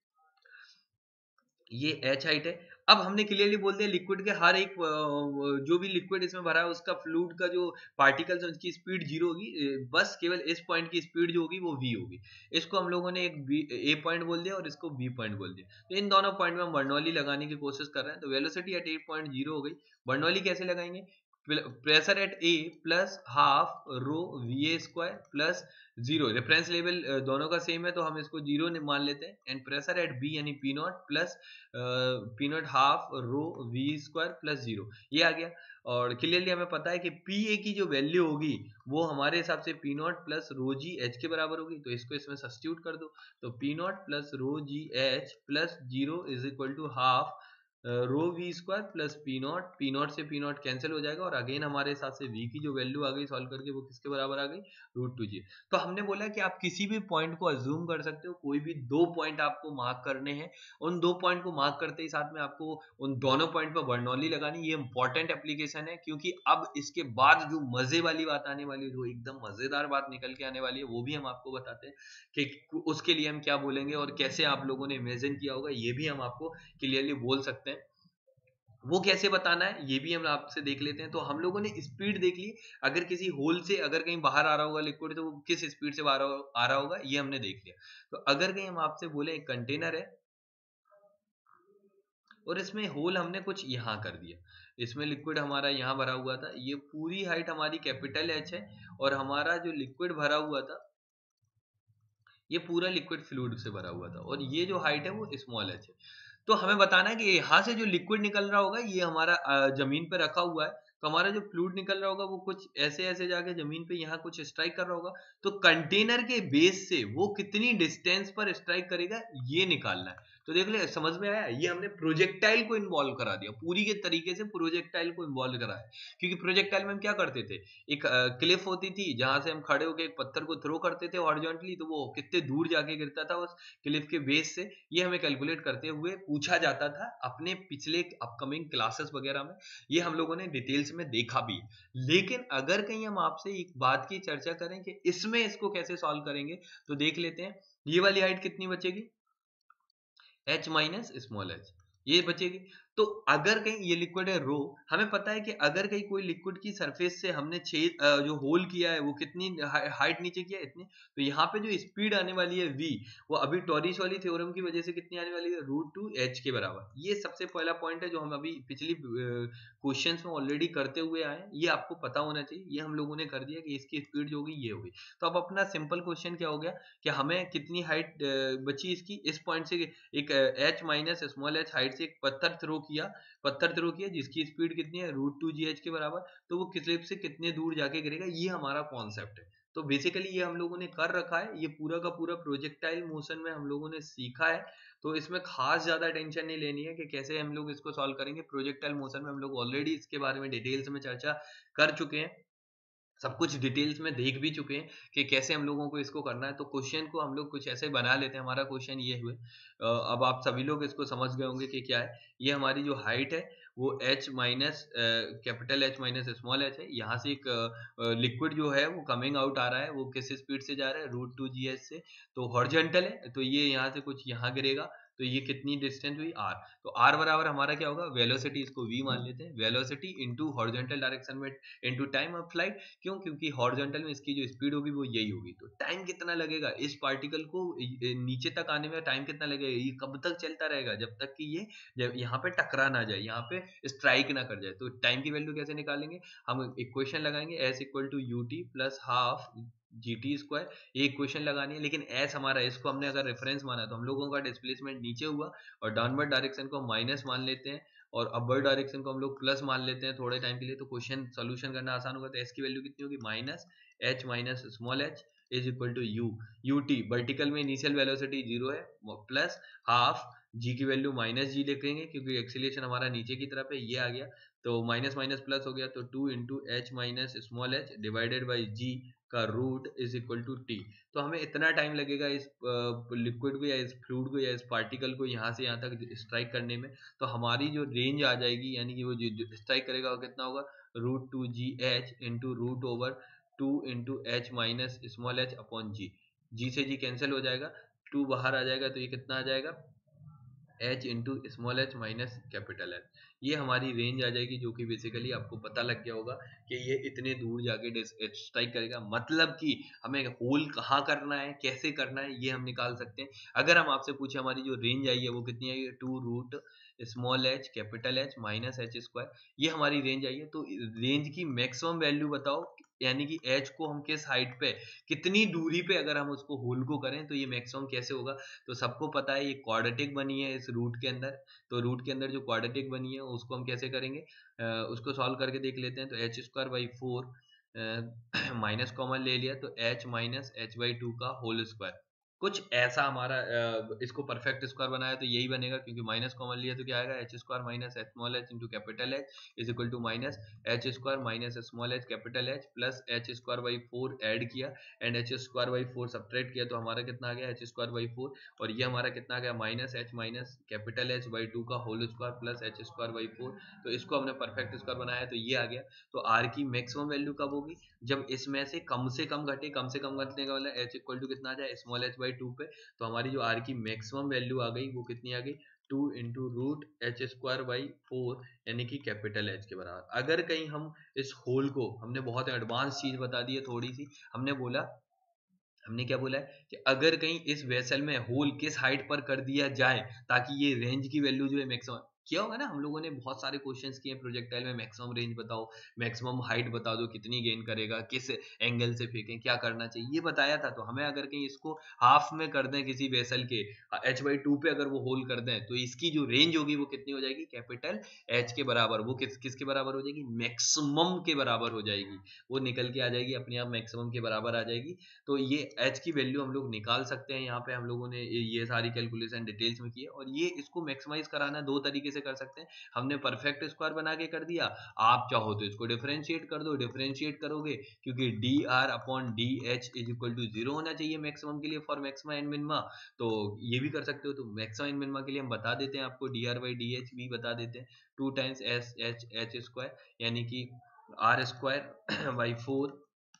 ये एच हाइट है। अब हमने क्लियरली बोल दिया लिक्विड के हर एक जो भी लिक्विड इसमें भरा है उसका फ्लूइड का जो पार्टिकल्स है उसकी स्पीड 0 होगी, बस केवल इस पॉइंट की स्पीड जो होगी वो v होगी। इसको हम लोगों ने एक ए पॉइंट बोल दिया और इसको बी पॉइंट बोल दिया। तो इन दोनों पॉइंट में हम बर्नौली लगाने की कोशिश कर रहे हैं, तो वेलोसिटी एट 8.0 हो गई। बर्नौली कैसे लगाएंगे, pressure at A plus half rho V A square plus 0, reference level दोनों का सेम है तो हम इसको 0 मान लेते हैं, एंड प्रेशर एट बी यानी P naught plus P naught half rho V square plus 0, ये आ गया। और क्लियरली हमें पता है कि पी ए की जो वैल्यू होगी वो हमारे हिसाब से P naught plus rho G H के बराबर होगी, तो इसको इसमें सब्स्टिट्यूट कर दो, तो P naught plus rho G H plus 0 is equal to half rho V square plus P naught से पी नॉट कैंसिल हो जाएगा, और अगेन हमारे हिसाब से v की जो वैल्यू आ गई सॉल्व करके वो किसके बराबर आ गई, √2g। तो हमने बोला कि आप किसी भी पॉइंट को अज्यूम कर सकते हो, कोई भी 2 पॉइंट आपको मार्क करने हैं, उन 2 पॉइंट को मार्क करते ही साथ में आपको उन दोनों पॉइंट पर बर्नौली लगानी। ये इंपॉर्टेंट एप्लीकेशन है, क्योंकि अब इसके बाद जो मजे वाली बात आने वाली है, जो एकदम मजेदार बात निकल के आने वाली है, वो भी हम आपको बताते हैं कि उसके लिए हम क्या बोलेंगे और कैसे आप लोगों ने इमेजिन किया होगा, ये भी हम आपको क्लियरली बोल सकते हैं। वो कैसे बताना है ये भी हम आपसे देख लेते हैं। तो हम लोगों ने स्पीड देख ली, अगर किसी होल से अगर कहीं बाहर आ रहा होगा लिक्विड तो वो किस स्पीड से बाहर आ रहा होगा ये हमने देख लिया। तो अगर कहीं हम आपसे बोले एक कंटेनर है और इसमें होल हमने कुछ यहाँ कर दिया, इसमें लिक्विड हमारा यहाँ भरा हुआ था, ये पूरी हाइट हमारी कैपिटल एच है, और हमारा जो लिक्विड भरा हुआ था ये पूरा लिक्विड फ्लूइड से भरा हुआ था, और ये जो हाइट है वो स्मॉल एच है। तो हमें बताना है कि यहाँ से जो लिक्विड निकल रहा होगा ये हमारा जमीन पे रखा हुआ है, तो हमारा जो फ्लूइड निकल रहा होगा वो कुछ ऐसे ऐसे जाके जमीन पे यहाँ कुछ स्ट्राइक कर रहा होगा, तो कंटेनर के बेस से वो कितनी डिस्टेंस पर स्ट्राइक करेगा ये निकालना है। तो देख ले समझ में आया, ये हमने प्रोजेक्टाइल को इन्वॉल्व करा दिया, पूरी के तरीके से प्रोजेक्टाइल को इन्वॉल्व कराया। क्योंकि प्रोजेक्टाइल में हम क्या करते थे, एक क्लिफ होती थी जहां से हम खड़े होकर एक पत्थर को थ्रो करते थे हॉरिजॉन्टली, तो वो कितने दूर जाके गिरता था उस क्लिफ के बेस से, ये हमें कैलकुलेट करते हुए पूछा जाता था अपने पिछले अपकमिंग क्लासेस वगैरह में, ये हम लोगों ने डिटेल्स में देखा भी। लेकिन अगर कहीं हम आपसे एक बात की चर्चा करें कि इसमें इसको कैसे सॉल्व करेंगे, तो देख लेते हैं ये वाली हाइट कितनी बचेगी, h माइनस स्मॉल h, ये बचेगी। तो अगर कहीं ये लिक्विड है रो, हमें पता है कि अगर कहीं कोई लिक्विड की सरफेस से हमने छेद जो होल किया है वो कितनी हाइट नीचे किया है इतनी, तो यहाँ पे जो स्पीड आने वाली है v, वो अभी टॉरिसवाली थ्योरम की वजह से कितनी आने वाली है, √2h के बराबर। ये सबसे पहला पॉइंट है जो हम अभी पिछली क्वेश्चंस में ऑलरेडी करते हुए आए हैं, ये आपको पता होना चाहिए। ये हम लोगों ने कर दिया कि इसकी स्पीड जो होगी ये होगी। तो अब अपना सिंपल क्वेश्चन क्या हो गया कि हमें कितनी हाइट बची इसकी, इस पॉइंट से एक h minus small h height से एक पत्थर थ्रो किया जिसकी स्पीड कितनी है, √2gh के बराबर। तो वो किस से कितने दूर जाके गिरेगा, ये हमारा कॉन्सेप्ट है। तो बेसिकली ये हम लोगों ने कर रखा है, ये पूरा का पूरा प्रोजेक्टाइल मोशन में हम लोगों ने सीखा है। तो इसमें खास ज्यादा टेंशन नहीं लेनी है कि कैसे हम लोग इसको सॉल्व करेंगे। प्रोजेक्टाइल मोशन में हम लोग ऑलरेडी इसके बारे में डिटेल्स में चर्चा कर चुके हैं, सब कुछ डिटेल्स में देख भी चुके हैं कि कैसे हम लोगों को इसको करना है। तो क्वेश्चन को हम लोग कुछ ऐसे बना लेते हैं। हमारा क्वेश्चन ये हुए, अब आप सभी लोग इसको समझ गए होंगे कि क्या है। ये हमारी जो हाइट है वो h minus capital H minus small h है। यहाँ से एक लिक्विड जो है वो कमिंग आउट आ रहा है, वो किस स्पीड से जा रहा है, √2gh से। तो हॉरिजॉन्टल है, तो ये यहाँ से कुछ यहाँ गिरेगा। तो ये कितनी डिस्टेंस हुई, r। तो r बराबर हमारा क्या होगा, वेलोसिटी, इसको v मान लेते हैं, वेलोसिटी इंटू हॉरिजॉन्टल डायरेक्शन में इंटू टाइम ऑफ फ्लाइट। क्यों, क्योंकि हॉरिजॉन्टल में इसकी जो स्पीड होगी वो यही होगी। तो टाइम कितना लगेगा इस पार्टिकल को नीचे तक आने में, टाइम कितना लगेगा, ये कब तक चलता रहेगा, जब तक कि ये जब यहाँ पे टकरा ना जाए, यहाँ पे स्ट्राइक ना कर जाए। तो टाइम की वैल्यू कैसे निकालेंगे, हम इक्वेशन लगाएंगे s equal to ut plus half GT²। ये इक्वेशन लगानी है, लेकिन s हमारा, इसको हमने अगर रेफरेंस माना तो हम लोगों का डिस्प्लेसमेंट नीचे हुआ और डाउनवर्ड डायरेक्शन को माइनस मान लेते हैं और अपवर्ड डायरेक्शन को हम लोग प्लस मान लेते हैं थोड़े टाइम के लिए। तो क्वेश्चन सोल्यूशन करना आसान होगा। तो s की वैल्यू कितनी होगी, minus h minus small h is equal to ut। Vertical में इनिशियल वेलोसिटी 0 है, प्लस हाफ g की वैल्यू माइनस g लिखेंगे क्योंकि एक्सीलरेशन हमारा नीचे की तरफ है, ये आ गया। तो माइनस माइनस प्लस हो गया, तो 2 into H minus small h divided by g का root is equal to t। तो हमें इतना टाइम लगेगा इस लिक्विड को या इस फ्लूइड को या इस पार्टिकल को यहाँ से यहाँ तक स्ट्राइक करने में। तो हमारी जो रेंज आ जाएगी, यानी कि वो जो स्ट्राइक करेगा वो कितना होगा, √2gh into root over 2 into H minus small h upon g से g कैंसिल हो जाएगा, 2 बाहर आ जाएगा। तो ये कितना आ जाएगा, h into small h minus capital H। ये हमारी रेंज आ जाएगी, जो कि बेसिकली आपको पता लग गया होगा कि ये इतने दूर जाके स्ट्राइक करेगा। मतलब कि हमें होल कहाँ करना है, कैसे करना है, ये हम निकाल सकते हैं। अगर हम आपसे पूछे हमारी जो रेंज आई है वो कितनी आई है, 2 root small h capital H minus h², ये हमारी रेंज आई है। तो रेंज की मैक्सिमम वैल्यू बताओ, यानी कि h को हम किस हाइट पे, कितनी दूरी पे अगर हम उसको होल को करें तो ये मैक्सिमम कैसे होगा। तो सबको पता है ये क्वाड्रेटिक बनी है इस रूट के अंदर। तो रूट के अंदर जो क्वाड्रेटिक बनी है उसको हम कैसे करेंगे, उसको सॉल्व करके देख लेते हैं। तो h²/4 माइनस कॉमन ले लिया, तो h माइनस h/2 का होल स्क्वायर, कुछ ऐसा हमारा इसको परफेक्ट स्क्वायर बनाया तो यही बनेगा, क्योंकि माइनस कॉमन लिया तो क्या आएगा, h² minus small h into capital H is equal to minus h² minus small h capital H plus h²/4 add किया एंड h²/4 सब्ट्रैक्ट किया, तो हमारा कितना आ गया, h²/4। और ये हमारा कितना आ गया, minus h minus capital H/2 का होल स्क्वायर प्लस h²/4। तो इसको हमने परफेक्ट स्क्वायर बनाया तो ये आ गया। तो r की मैक्सिमम वैल्यू कब होगी, जब इसमें से कम घटे, कम से कम घटने का वाला h इक्वल टू कितना आ जाए, स्मॉल h/2 पे। तो हमारी जो r की मैक्सिमम वैल्यू आ गई वो कितनी आ गई, 2 इंटू रूट h²/4 यानी कि कैपिटल H के बराबर। अगर कहीं हम इस होल को, हमने बहुत एडवांस चीज बता दी है थोड़ी सी, हमने क्या बोला है कि अगर कहीं इस वेसल में होल किस हाइट पर कर दिया जाए ताकि ये रेंज की वैल्यू जो है मैक्सिमम, किया होगा ना हम लोगों ने बहुत सारे क्वेश्चंस किए प्रोजेक्टाइल में, मैक्सिमम रेंज बताओ, मैक्सिमम हाइट बता दो कितनी गेन करेगा, किस एंगल से फेंकें, क्या करना चाहिए, ये बताया था। तो हमें अगर कहीं इसको हाफ में कर दें किसी वेसल के, h/2 पे अगर वो होल कर दें, तो इसकी जो रेंज होगी वो कितनी हो जाएगी, कैपिटल H के बराबर। वो किसके बराबर हो जाएगी, मैक्सिमम के बराबर हो जाएगी, वो निकल के आ जाएगी अपने आप, मैक्सिमम के बराबर आ जाएगी। तो ये h की वैल्यू हम लोग निकाल सकते हैं। यहाँ पे हम लोगों ने ये सारी कैलकुलेशन डिटेल्स में की है, और ये इसको मैक्सिमाइज कराना दो तरीके से कर सकते हैं। हमने परफेक्ट स्क्वायर बना के कर दिया, आप चाहो तो इसको डिफरेंशिएट कर दो, डिफरेंशिएट करोगे क्योंकि dr upon dh is equal to 0 होना चाहिए मैक्सिमम के लिए, फॉर मैक्सिमा एंड मिनिमा। तो ये भी कर सकते हो। तो मैक्सिमा एंड मिनिमा के लिए हम बता देते हैं आपको, dr/dh भी बता देते हैं, 2 टाइम्स h² यानी कि r² by 4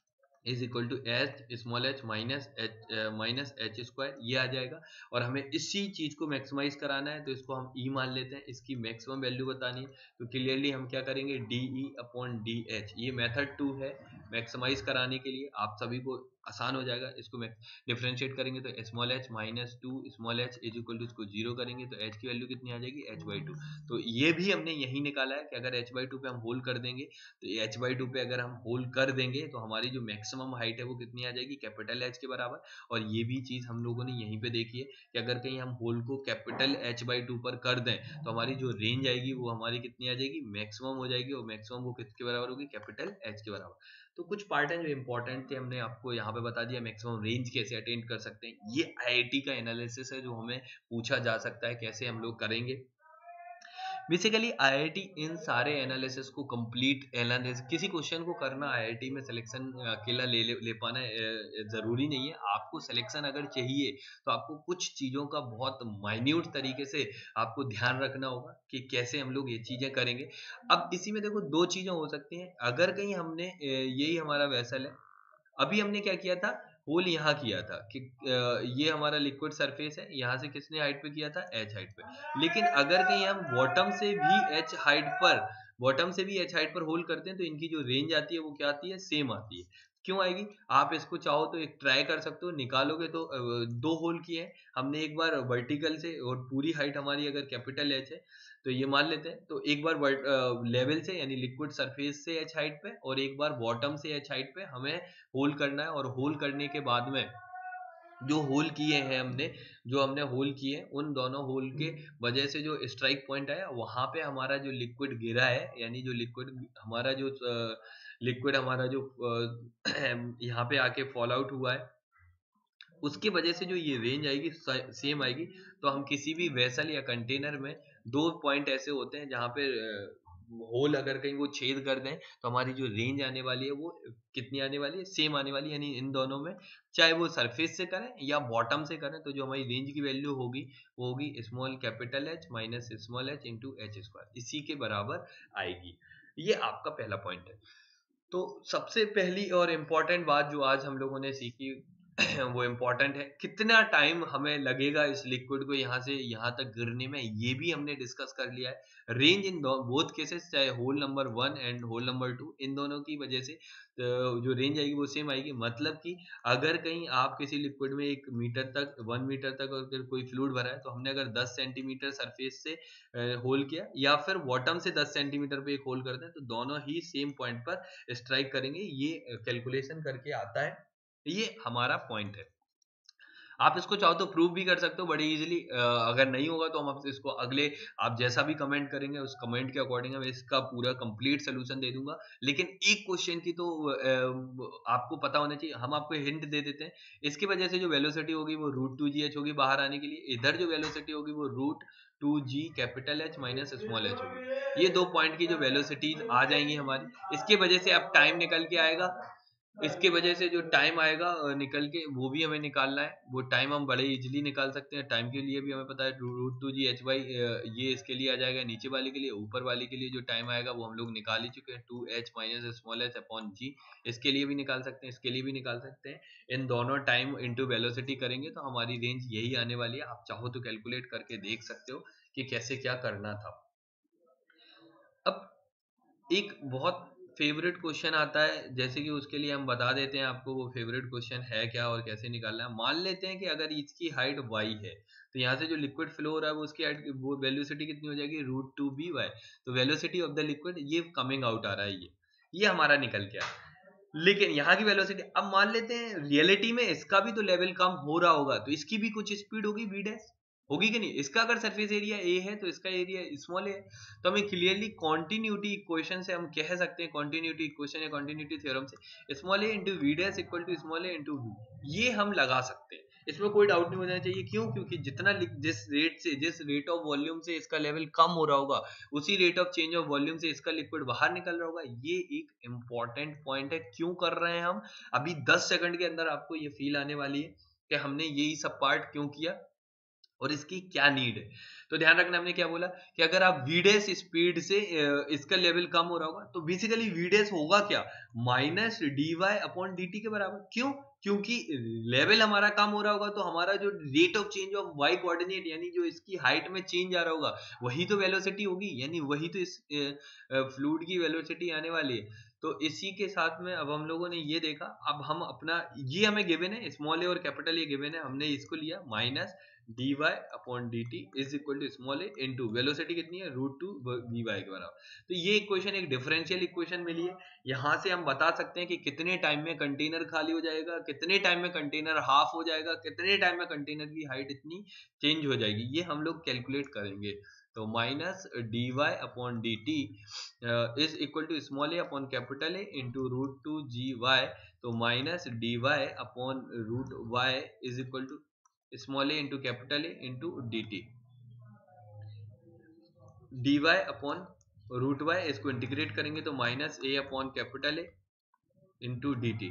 is equal to H small H minus H square, ये आ जाएगा। और हमें इसी चीज को मैक्सिमाइज कराना है, तो इसको हम ई मान लेते हैं, इसकी मैक्सिमम वैल्यू बतानी है। तो क्लियरली हम क्या करेंगे, D E upon D H, ये मेथड 2 है मैक्सिमाइज कराने के लिए, आप सभी को आसान हो जाएगा। इसको डिफ्रेंशिएट करेंगे तो small H minus two small H is equal to, इसको जीरो करेंगे तो एच की वैल्यू कितनी आ जाएगी, एच बाई टू। तो ये भी हमने यही निकाला है कि अगर एच बाई टू पे हम होल कर देंगे, तो एच बाई टू पे अगर हम होल कर देंगे तो हमारी जो मैक्सिमम हाइट है वो कितनी आ जाएगी, कैपिटल एच के बराबर। और ये भी चीज हम लोगों ने यहीं पे देखी है कि अगर कहीं हम होल को कैपिटल एच बाई टू पर कर दें तो हमारी जो रेंज आएगी वो हमारी कितनी आ जाएगी, मैक्सिमम हो जाएगी। और मैक्सिमम वो किसके बराबर होगी, कैपिटल एच के बराबर। तो कुछ पार्ट हैं जो इंपॉर्टेंट थे, हमने आपको यहाँ पे बता दिया। मैक्सिमम रेंज कैसे अटेंड कर सकते हैं, ये आईआईटी का एनालिसिस है जो हमें पूछा जा सकता है, कैसे हम लोग करेंगे। बेसिकली आईआईटी इन सारे एनालिसिस को कंप्लीट एनालिसिस, किसी क्वेश्चन को करना आईआईटी में सिलेक्शन अकेला ले पाना जरूरी नहीं है। आपको सिलेक्शन अगर चाहिए तो आपको कुछ चीज़ों का बहुत माइन्यूट तरीके से आपको ध्यान रखना होगा कि कैसे हम लोग ये चीज़ें करेंगे। अब इसी में देखो दो चीज़ें हो सकती हैं। अगर कहीं हमने यही हमारा वेसल है, अभी हमने क्या किया था, होल यहाँ किया था कि ये हमारा लिक्विड सरफेस है, यहाँ से किसने हाइट पे किया था, एच हाइट पे। लेकिन अगर कहीं हम बॉटम से भी एच हाइट पर होल करते हैं तो इनकी जो रेंज आती है वो क्या आती है, सेम आती है। क्यों आएगी, आप इसको चाहो तो एक ट्राई कर सकते हो, निकालोगे तो दो होल किए हैं हमने, एक बार वर्टिकल से, और पूरी हाइट हमारी अगर कैपिटल एच है तो ये मान लेते हैं, तो एक बार लेवल से यानी लिक्विड सरफेस से एच हाइट पे, और एक बार बॉटम से एच हाइट पे हमें होल करना है। और होल करने के बाद में जो होल किए हैं हमने, जो हमने होल किए उन दोनों होल के वजह से जो स्ट्राइक पॉइंट आया वहां पे हमारा जो लिक्विड गिरा है, यानी जो लिक्विड हमारा जो यहाँ पे आके फॉल आउट हुआ है, उसकी वजह से जो ये रेंज आएगी सेम आएगी। तो हम किसी भी वेसल या कंटेनर में दो पॉइंट ऐसे होते हैं जहां पे होल अगर कहीं वो छेद कर दें तो हमारी जो रेंज आने वाली है वो कितनी आने वाली है, सेम आने वाली है। यानी इन दोनों में चाहे वो सरफेस से करें या बॉटम से करें तो जो हमारी रेंज की वैल्यू होगी वो होगी small capital H minus small H into H square, इसी के बराबर आएगी। ये आपका पहला पॉइंट है। तो सबसे पहली और इम्पोर्टेंट बात जो आज हम लोगों ने सीखी वो इम्पोर्टेंट है, कितना टाइम हमें लगेगा इस लिक्विड को यहाँ से यहाँ तक गिरने में, ये भी हमने डिस्कस कर लिया है। रेंज इन बोथ केसेस, चाहे hole number 1 and hole number 2, इन दोनों की वजह से जो रेंज आएगी वो सेम आएगी। मतलब कि अगर कहीं आप किसी लिक्विड में 1 मीटर तक अगर कोई फ्लूइड भरा है तो हमने अगर 10 सेंटीमीटर सरफेस से होल किया, या फिर बॉटम से 10 सेंटीमीटर पे एक होल कर दें, तो दोनों ही सेम पॉइंट पर स्ट्राइक करेंगे। ये कैलकुलेशन करके आता है, ये हमारा पॉइंट है। आप इसको चाहो तो प्रूव भी कर सकते हो बड़ी इजीली। अगर नहीं होगा तो हम इसको अगले, आप जैसा भी कमेंट करेंगे उस कमेंट के अकॉर्डिंग मैं इसका पूरा कंप्लीट सोल्यूशन दे दूंगा। लेकिन एक क्वेश्चन की तो आपको पता होना चाहिए, हम आपको हिंट दे देते हैं। इसकी वजह से जो वेलोसिटी होगी वो रूट टू जी एच होगी बाहर आने के लिए, इधर जो वेलोसिटी होगी वो root two G capital H minus small H होगी। ये दो पॉइंट की जो वेलोसिटीज आ जाएंगी हमारी, इसकी वजह से अब टाइम निकल के आएगा। इसके वजह से जो टाइम आएगा निकल के, वो भी हमें निकालना है। वो टाइम हम बड़े इजीली निकाल सकते हैं। टाइम के लिए भी हमें पता है root two G H Y, ये इसके लिए आ जाएगा नीचे वाले के लिए। ऊपर वाले के लिए जो टाइम आएगा वो हम लोग निकाल ही चुके हैं, two H minus small H upon G. इसके लिए भी निकाल सकते हैं, इसके लिए भी निकाल सकते हैं। इन दोनों टाइम इंटू वेलोसिटी करेंगे तो हमारी रेंज यही आने वाली है। आप चाहो तो कैलकुलेट करके देख सकते हो कि कैसे क्या करना था। अब एक बहुत फेवरेट क्वेश्चन आता है, जैसे कि उसके लिए हम बता देते हैं आपको वो फेवरेट क्वेश्चन है क्या और कैसे निकालना है। मान लेते हैं कि अगर इसकी हाइट y है तो यहाँ से जो लिक्विड फ्लो हो रहा है वो उसकी हाइट, वो वेलोसिटी कितनी हो जाएगी, रूट टू बी वाई। तो वेलोसिटी ऑफ द लिक्विड ये कमिंग आउट आ रहा है, ये हमारा निकल के आया। लेकिन यहाँ की वेलोसिटी, अब मान लेते हैं रियलिटी में इसका भी तो लेवल कम हो रहा होगा, तो इसकी भी कुछ स्पीड होगी v डैश, होगी कि नहीं। इसका अगर सरफेस एरिया a है तो इसका एरिया स्मॉल है। तो हमें क्लियरली कॉन्टिन्यूटी इक्वेशन से हम कह सकते हैं, कॉन्टिन्यूटी इक्वेशन या कॉन्टिन्यूटी थ्योरम से small A into V dash equal to small A into V, ये हम लगा सकते हैं। इसमें कोई डाउट नहीं होना चाहिए। क्यों, क्योंकि जिस रेट ऑफ वॉल्यूम से इसका लेवल कम हो रहा होगा उसी rate of change of volume से इसका लिक्विड बाहर निकल रहा होगा। ये एक इंपॉर्टेंट पॉइंट है। क्यों कर रहे हैं हम, अभी 10 सेकंड के अंदर आपको ये फील आने वाली है कि हमने यही सब पार्ट क्यों किया। और इसकी क्या नीड है। तो ध्यान रखना, हमने क्या बोला कि अगर आप वीडेस स्पीड से इसका लेवल कम हो रहा होगा तो बेसिकली वीडेस होगा क्या, minus d y upon d t के बराबर। क्यों, क्योंकि लेवल हमारा कम हो रहा होगा तो हमारा जो rate of change of y coordinate यानी जो इसकी हाइट में चेंज आ रहा होगा वही तो वेलोसिटी होगी, यानी वही तो इस फ्लूइड की वेलोसिटी आने वाली है। तो इसी के साथ में अब हम लोगों ने ये देखा, अब हम अपना ये हमें गिवन है, स्मॉल ए और कैपिटल ए गिवन है, हमने इसको लिया minus d y upon d t is equal to small A into velocity कितनी है रूट टू वी वाई के बराबर। तो ये इक्वेशन एक डिफरेंशियल इक्वेशन मिली है, यहाँ से हम बता सकते हैं कि कितने टाइम में कंटेनर खाली हो जाएगा, कितने टाइम में कंटेनर हाफ हो जाएगा, कितने टाइम में कंटेनर की हाइट इतनी चेंज हो जाएगी, ये हम लोग कैलकुलेट करेंगे। तो minus d y upon d t is equal to small a upon capital a into root two g y. तो minus d y upon root y is equal to small A into capital a into d t, d y upon root y, इसको integrate करेंगे तो minus a upon capital a into d t.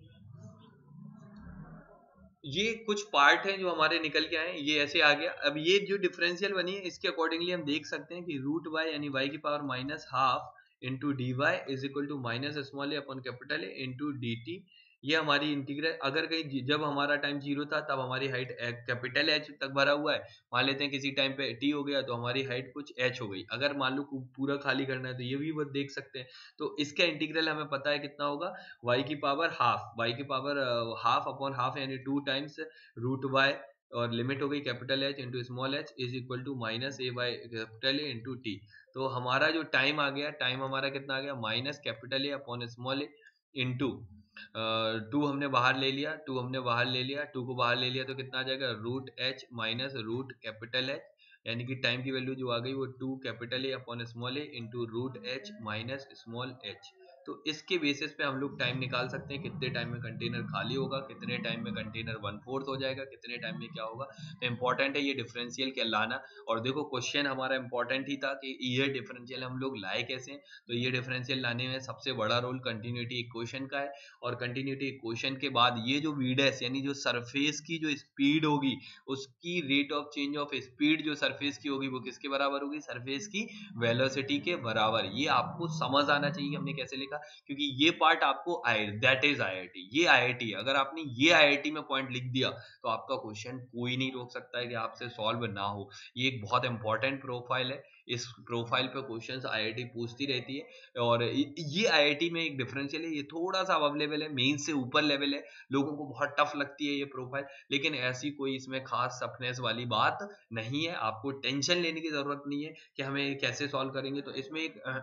ये कुछ part हैं जो हमारे निकल के आए, ये ऐसे आ गया। अब ये जो डिफरेंशियल बनी है इसके अकॉर्डिंगली हम देख सकते हैं कि रूट वाई यानी वाई की power minus half into d y is equal to minus small a upon capital a into d t. ये हमारी इंटीग्रल, अगर कहीं जब हमारा टाइम जीरो था तब हमारी हाइट कैपिटल एच तक भरा हुआ है, मान लेते हैं किसी टाइम पे टी हो गया तो हमारी हाइट कुछ एच हो गई, अगर मान लो पूरा खाली करना है तो ये भी वो देख सकते हैं। तो इसका इंटीग्रल हमें पता है कितना होगा, y की पावर हाफ, y की पावर हाफ अपॉन हाफ यानी 2 टाइम्स रूट y, और लिमिट हो गई capital h into small H is equal to minus a by capital a into t. तो हमारा जो टाइम आ गया, टाइम हमारा कितना आ गया, minus capital a upon small A into two हमने बाहर ले लिया, टू हमने बाहर ले लिया, टू को बाहर ले लिया तो कितना आ जाएगा root h minus root capital h, यानी कि टाइम की वैल्यू जो आ गई वो 2 capital a upon small A into root h minus small h. तो इसके बेसिस पे हम लोग टाइम निकाल सकते हैं कितने टाइम में कंटेनर खाली होगा, कितने टाइम में कंटेनर 1/4 हो जाएगा, कितने टाइम में क्या होगा। तो इंपॉर्टेंट है ये डिफरेंशियल क्या लाना। और देखो क्वेश्चन हमारा इंपॉर्टेंट ही था कि ये डिफरेंशियल हम लोग लाए कैसे, तो ये डिफरेंशियल लाने में सबसे बड़ा रोल कंटिन्यूटी इक्वेशन का है। और कंटिन्यूटी इक्वेशन के बाद ये जो वीडेस यानी जो सरफेस की जो स्पीड होगी उसकी rate of change of speed जो सरफेस की होगी वो किसके बराबर होगी, सरफेस की वेलोसिटी के बराबर। ये आपको समझ आना चाहिए हमने कैसे लिखा, क्योंकि ये पार्ट आपको दैट इज आईआईटी, ये आईआईटी, अगर आपने ये आईआईटी में पॉइंट लिख दिया तो आपका क्वेश्चन कोई नहीं रोक सकता है कि आपसे सॉल्व ना हो। ये एक बहुत इंपॉर्टेंट प्रोफाइल है, इस प्रोफाइल पे क्वेश्चंस आईआईटी पूछती रहती है। और ये आईआईटी में एक डिफरेंशियल है, ये थोड़ा सा अब लेवल है, मेन से ऊपर लेवल है, लोगों को बहुत टफ लगती है ये प्रोफाइल, लेकिन ऐसी कोई इसमें खास टफनेस वाली बात नहीं है, आपको टेंशन लेने की जरूरत नहीं है कि हमें कैसे सॉल्व करेंगे। तो इसमें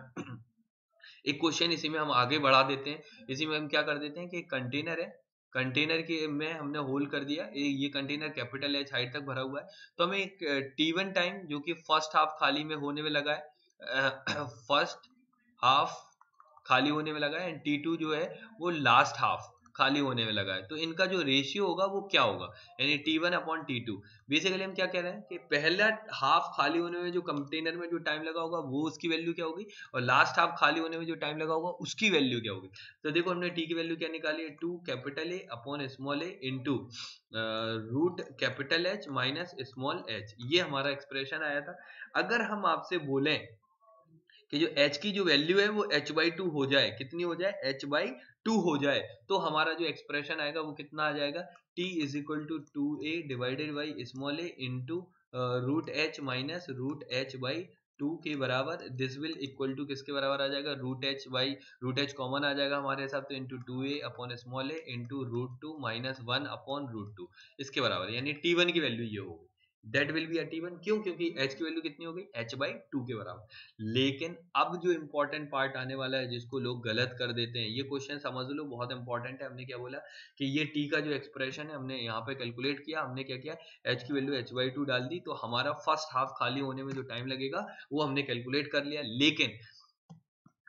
एक क्वेश्चन इसी में हम आगे बढ़ा देते हैं, इसी में हम क्या कर देते हैं कि कंटेनर है, कंटेनर के में हमने होल कर दिया, ये कंटेनर कैपिटल एच हाइट तक भरा हुआ है, तो हमें एक टी1 टाइम जो कि फर्स्ट हाफ खाली में होने में लगा है, फर्स्ट हाफ खाली होने में लगा है, एंड टी2 जो है वो लास्ट हाफ खाली होने में लगा है। तो इनका जो रेशियो होगा वो क्या होगा, यानी टी1 अपॉन टी2। बेसिकली हम क्या कह रहे हैं कि पहला हाफ खाली होने में जो कंटेनर में जो टाइम लगा होगा वो उसकी वैल्यू क्या होगी, और लास्ट हाफ खाली होने में जो टाइम लगा होगा उसकी वैल्यू क्या होगी। तो देखो हमने टी की वैल्यू क्या निकाली है, 2 capital a upon small A into root capital H minus small h, ये हमारा एक्सप्रेशन आया था। अगर हम आपसे बोलें कि जो h की जो वैल्यू है वो h/2 हो जाए, कितनी हो जाए, h/2 हो जाए, तो हमारा जो एक्सप्रेशन आएगा वो कितना आ जाएगा, t is equal to 2a divided by small A into root h minus root h by 2 के बराबर। दिस विल इक्वल टू किसके बराबर आ जाएगा, रूट एच कॉमन आ जाएगा हमारे हिसाब से, इंटू 2a अपॉन स्मॉल ए into root 2 minus 1 upon root 2 इसके बराबर, यानी t1 की वैल्यू ये होगी, दैट विल बी t1। क्यों, क्योंकि h की वैल्यू कितनी हो गई, h/2 के बराबर। लेकिन अब जो इंपॉर्टेंट पार्ट आने वाला है जिसको लोग गलत कर देते हैं, ये क्वेश्चन समझ लो बहुत इंपॉर्टेंट है। हमने क्या बोला कि ये t का जो एक्सप्रेशन है हमने यहाँ पे कैलकुलेट किया, हमने क्या किया, h की वैल्यू h/2 डाल दी, तो हमारा फर्स्ट हाफ खाली होने में जो टाइम लगेगा वो हमने कैलकुलेट कर लिया। लेकिन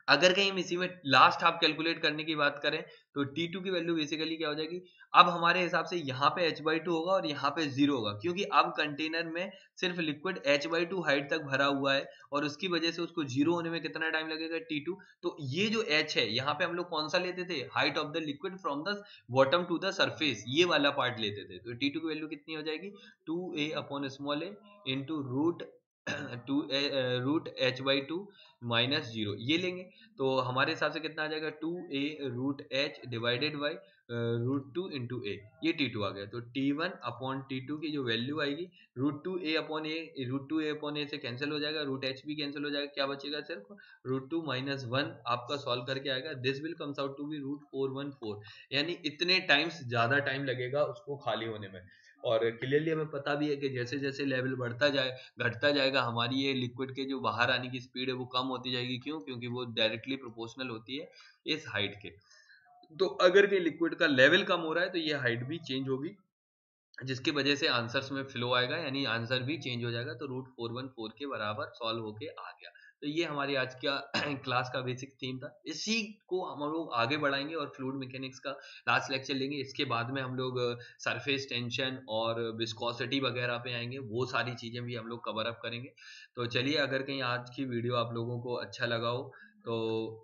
अगर कहीं हम इसी में लास्ट आप कैलकुलेट करने की बात करें तो T2 की वैल्यू बेसिकली क्या हो जाएगी, अब हमारे हिसाब से यहाँ पे h/2 होगा और यहाँ पे 0 होगा, क्योंकि अब कंटेनर में सिर्फ लिक्विड h/2 हाइट तक भरा हुआ है और उसकी वजह से उसको 0 होने में कितना टाइम लगेगा, T2। तो ये जो h है यहाँ पे हम लोग कौन सा लेते थे, height of the liquid from the bottom to the surface, ये वाला पार्ट लेते थे। तो T2 की वैल्यू कितनी हो जाएगी, 2a upon small a into root two root h/2 minus 0 ये लेंगे। तो हमारे हिसाब से कितना आ जाएगा, 2a root h divided by √2 into a, ये T2 आ गया। तो T1 अपॉन T2 की जो वैल्यू आएगी, √2a अपॉन ए, √2a अपॉन ए से कैंसिल हो जाएगा, √h भी कैंसिल हो जाएगा, क्या बचेगा सिर्फ √2 माइनस 1 आपका सॉल्व करके आएगा। This will comes out to be √414, यानी इतने टाइम्स ज्यादा टाइम लगेगा उसको खाली होने में। और क्लियरली हमें पता भी है कि जैसे जैसे लेवल बढ़ता जाए घटता जाएगा, हमारी ये लिक्विड के जो बाहर आने की स्पीड है वो कम होती जाएगी। क्यों, क्योंकि वो डायरेक्टली प्रोपोर्शनल होती है इस हाइट के। तो अगर कहीं लिक्विड का लेवल कम हो रहा है तो ये हाइट भी चेंज होगी, जिसकी वजह से आंसर्स में फ्लो आएगा, यानी आंसर भी चेंज हो जाएगा। तो √414 के बराबर सॉल्व होके आ गया। तो ये हमारी आज का क्लास का बेसिक थीम था, इसी को हम लोग आगे बढ़ाएंगे और फ्लूइड मैकेनिक्स का लास्ट लेक्चर लेंगे। इसके बाद में हम लोग सरफेस टेंशन और विस्कोसिटी वगैरह पे आएंगे, वो सारी चीजें भी हम लोग कवर अप करेंगे। तो चलिए, अगर कहीं आज की वीडियो आप लोगों को अच्छा लगा हो तो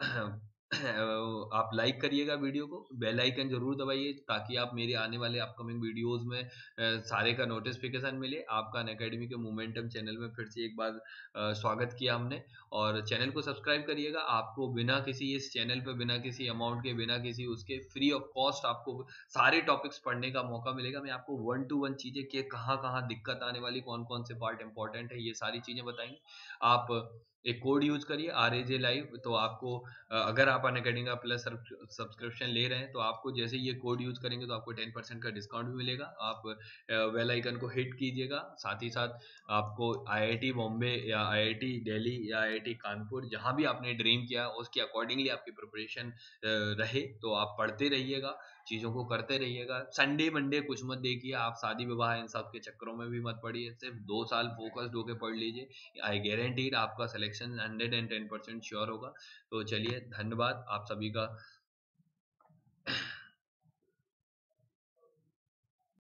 आप लाइक करिएगा वीडियो को, बेल आइकन जरूर दबाइए ताकि आप मेरे आने वाले अपकमिंग वीडियोस में सारे का नोटिफिकेशन मिले। आपका अनअकैडमी के मोमेंटम चैनल में फिर से एक बार स्वागत किया हमने, और चैनल को सब्सक्राइब करिएगा। आपको बिना किसी, इस चैनल पे बिना किसी अमाउंट के, बिना किसी उसके, फ्री ऑफ कॉस्ट आपको सारे टॉपिक्स पढ़ने का मौका मिलेगा। मैं आपको 1 to 1 चीजें कि कहाँ कहाँ दिक्कत आने वाली, कौन कौन से पार्ट इंपॉर्टेंट है, ये सारी चीजें बताएंगे। आप एक कोड यूज करिए RAJ लाइव, तो आपको अगर आप अनअकैडमी प्लस सब्सक्रिप्शन ले रहे हैं तो आपको जैसे ये कोड यूज करेंगे तो आपको 10% का डिस्काउंट भी मिलेगा। आप बेल आइकन को हिट कीजिएगा। साथ ही साथ आपको IIT बॉम्बे या IIT दिल्ली या IIT कानपुर, जहां भी आपने ड्रीम किया उसके अकॉर्डिंगली आपकी प्रिपरेशन रहे, तो आप पढ़ते रहिएगा, चीज़ों को करते रहिएगा। संडे मंडे कुछ मत देखिए, आप शादी विवाह इन सब के चक्करों में भी मत पड़िए। सिर्फ 2 साल फोकस्ड होकर पढ़ लीजिए, आई गारंटीड आपका सिलेक्शन 110% श्योर होगा। तो चलिए, धन्यवाद आप सभी का।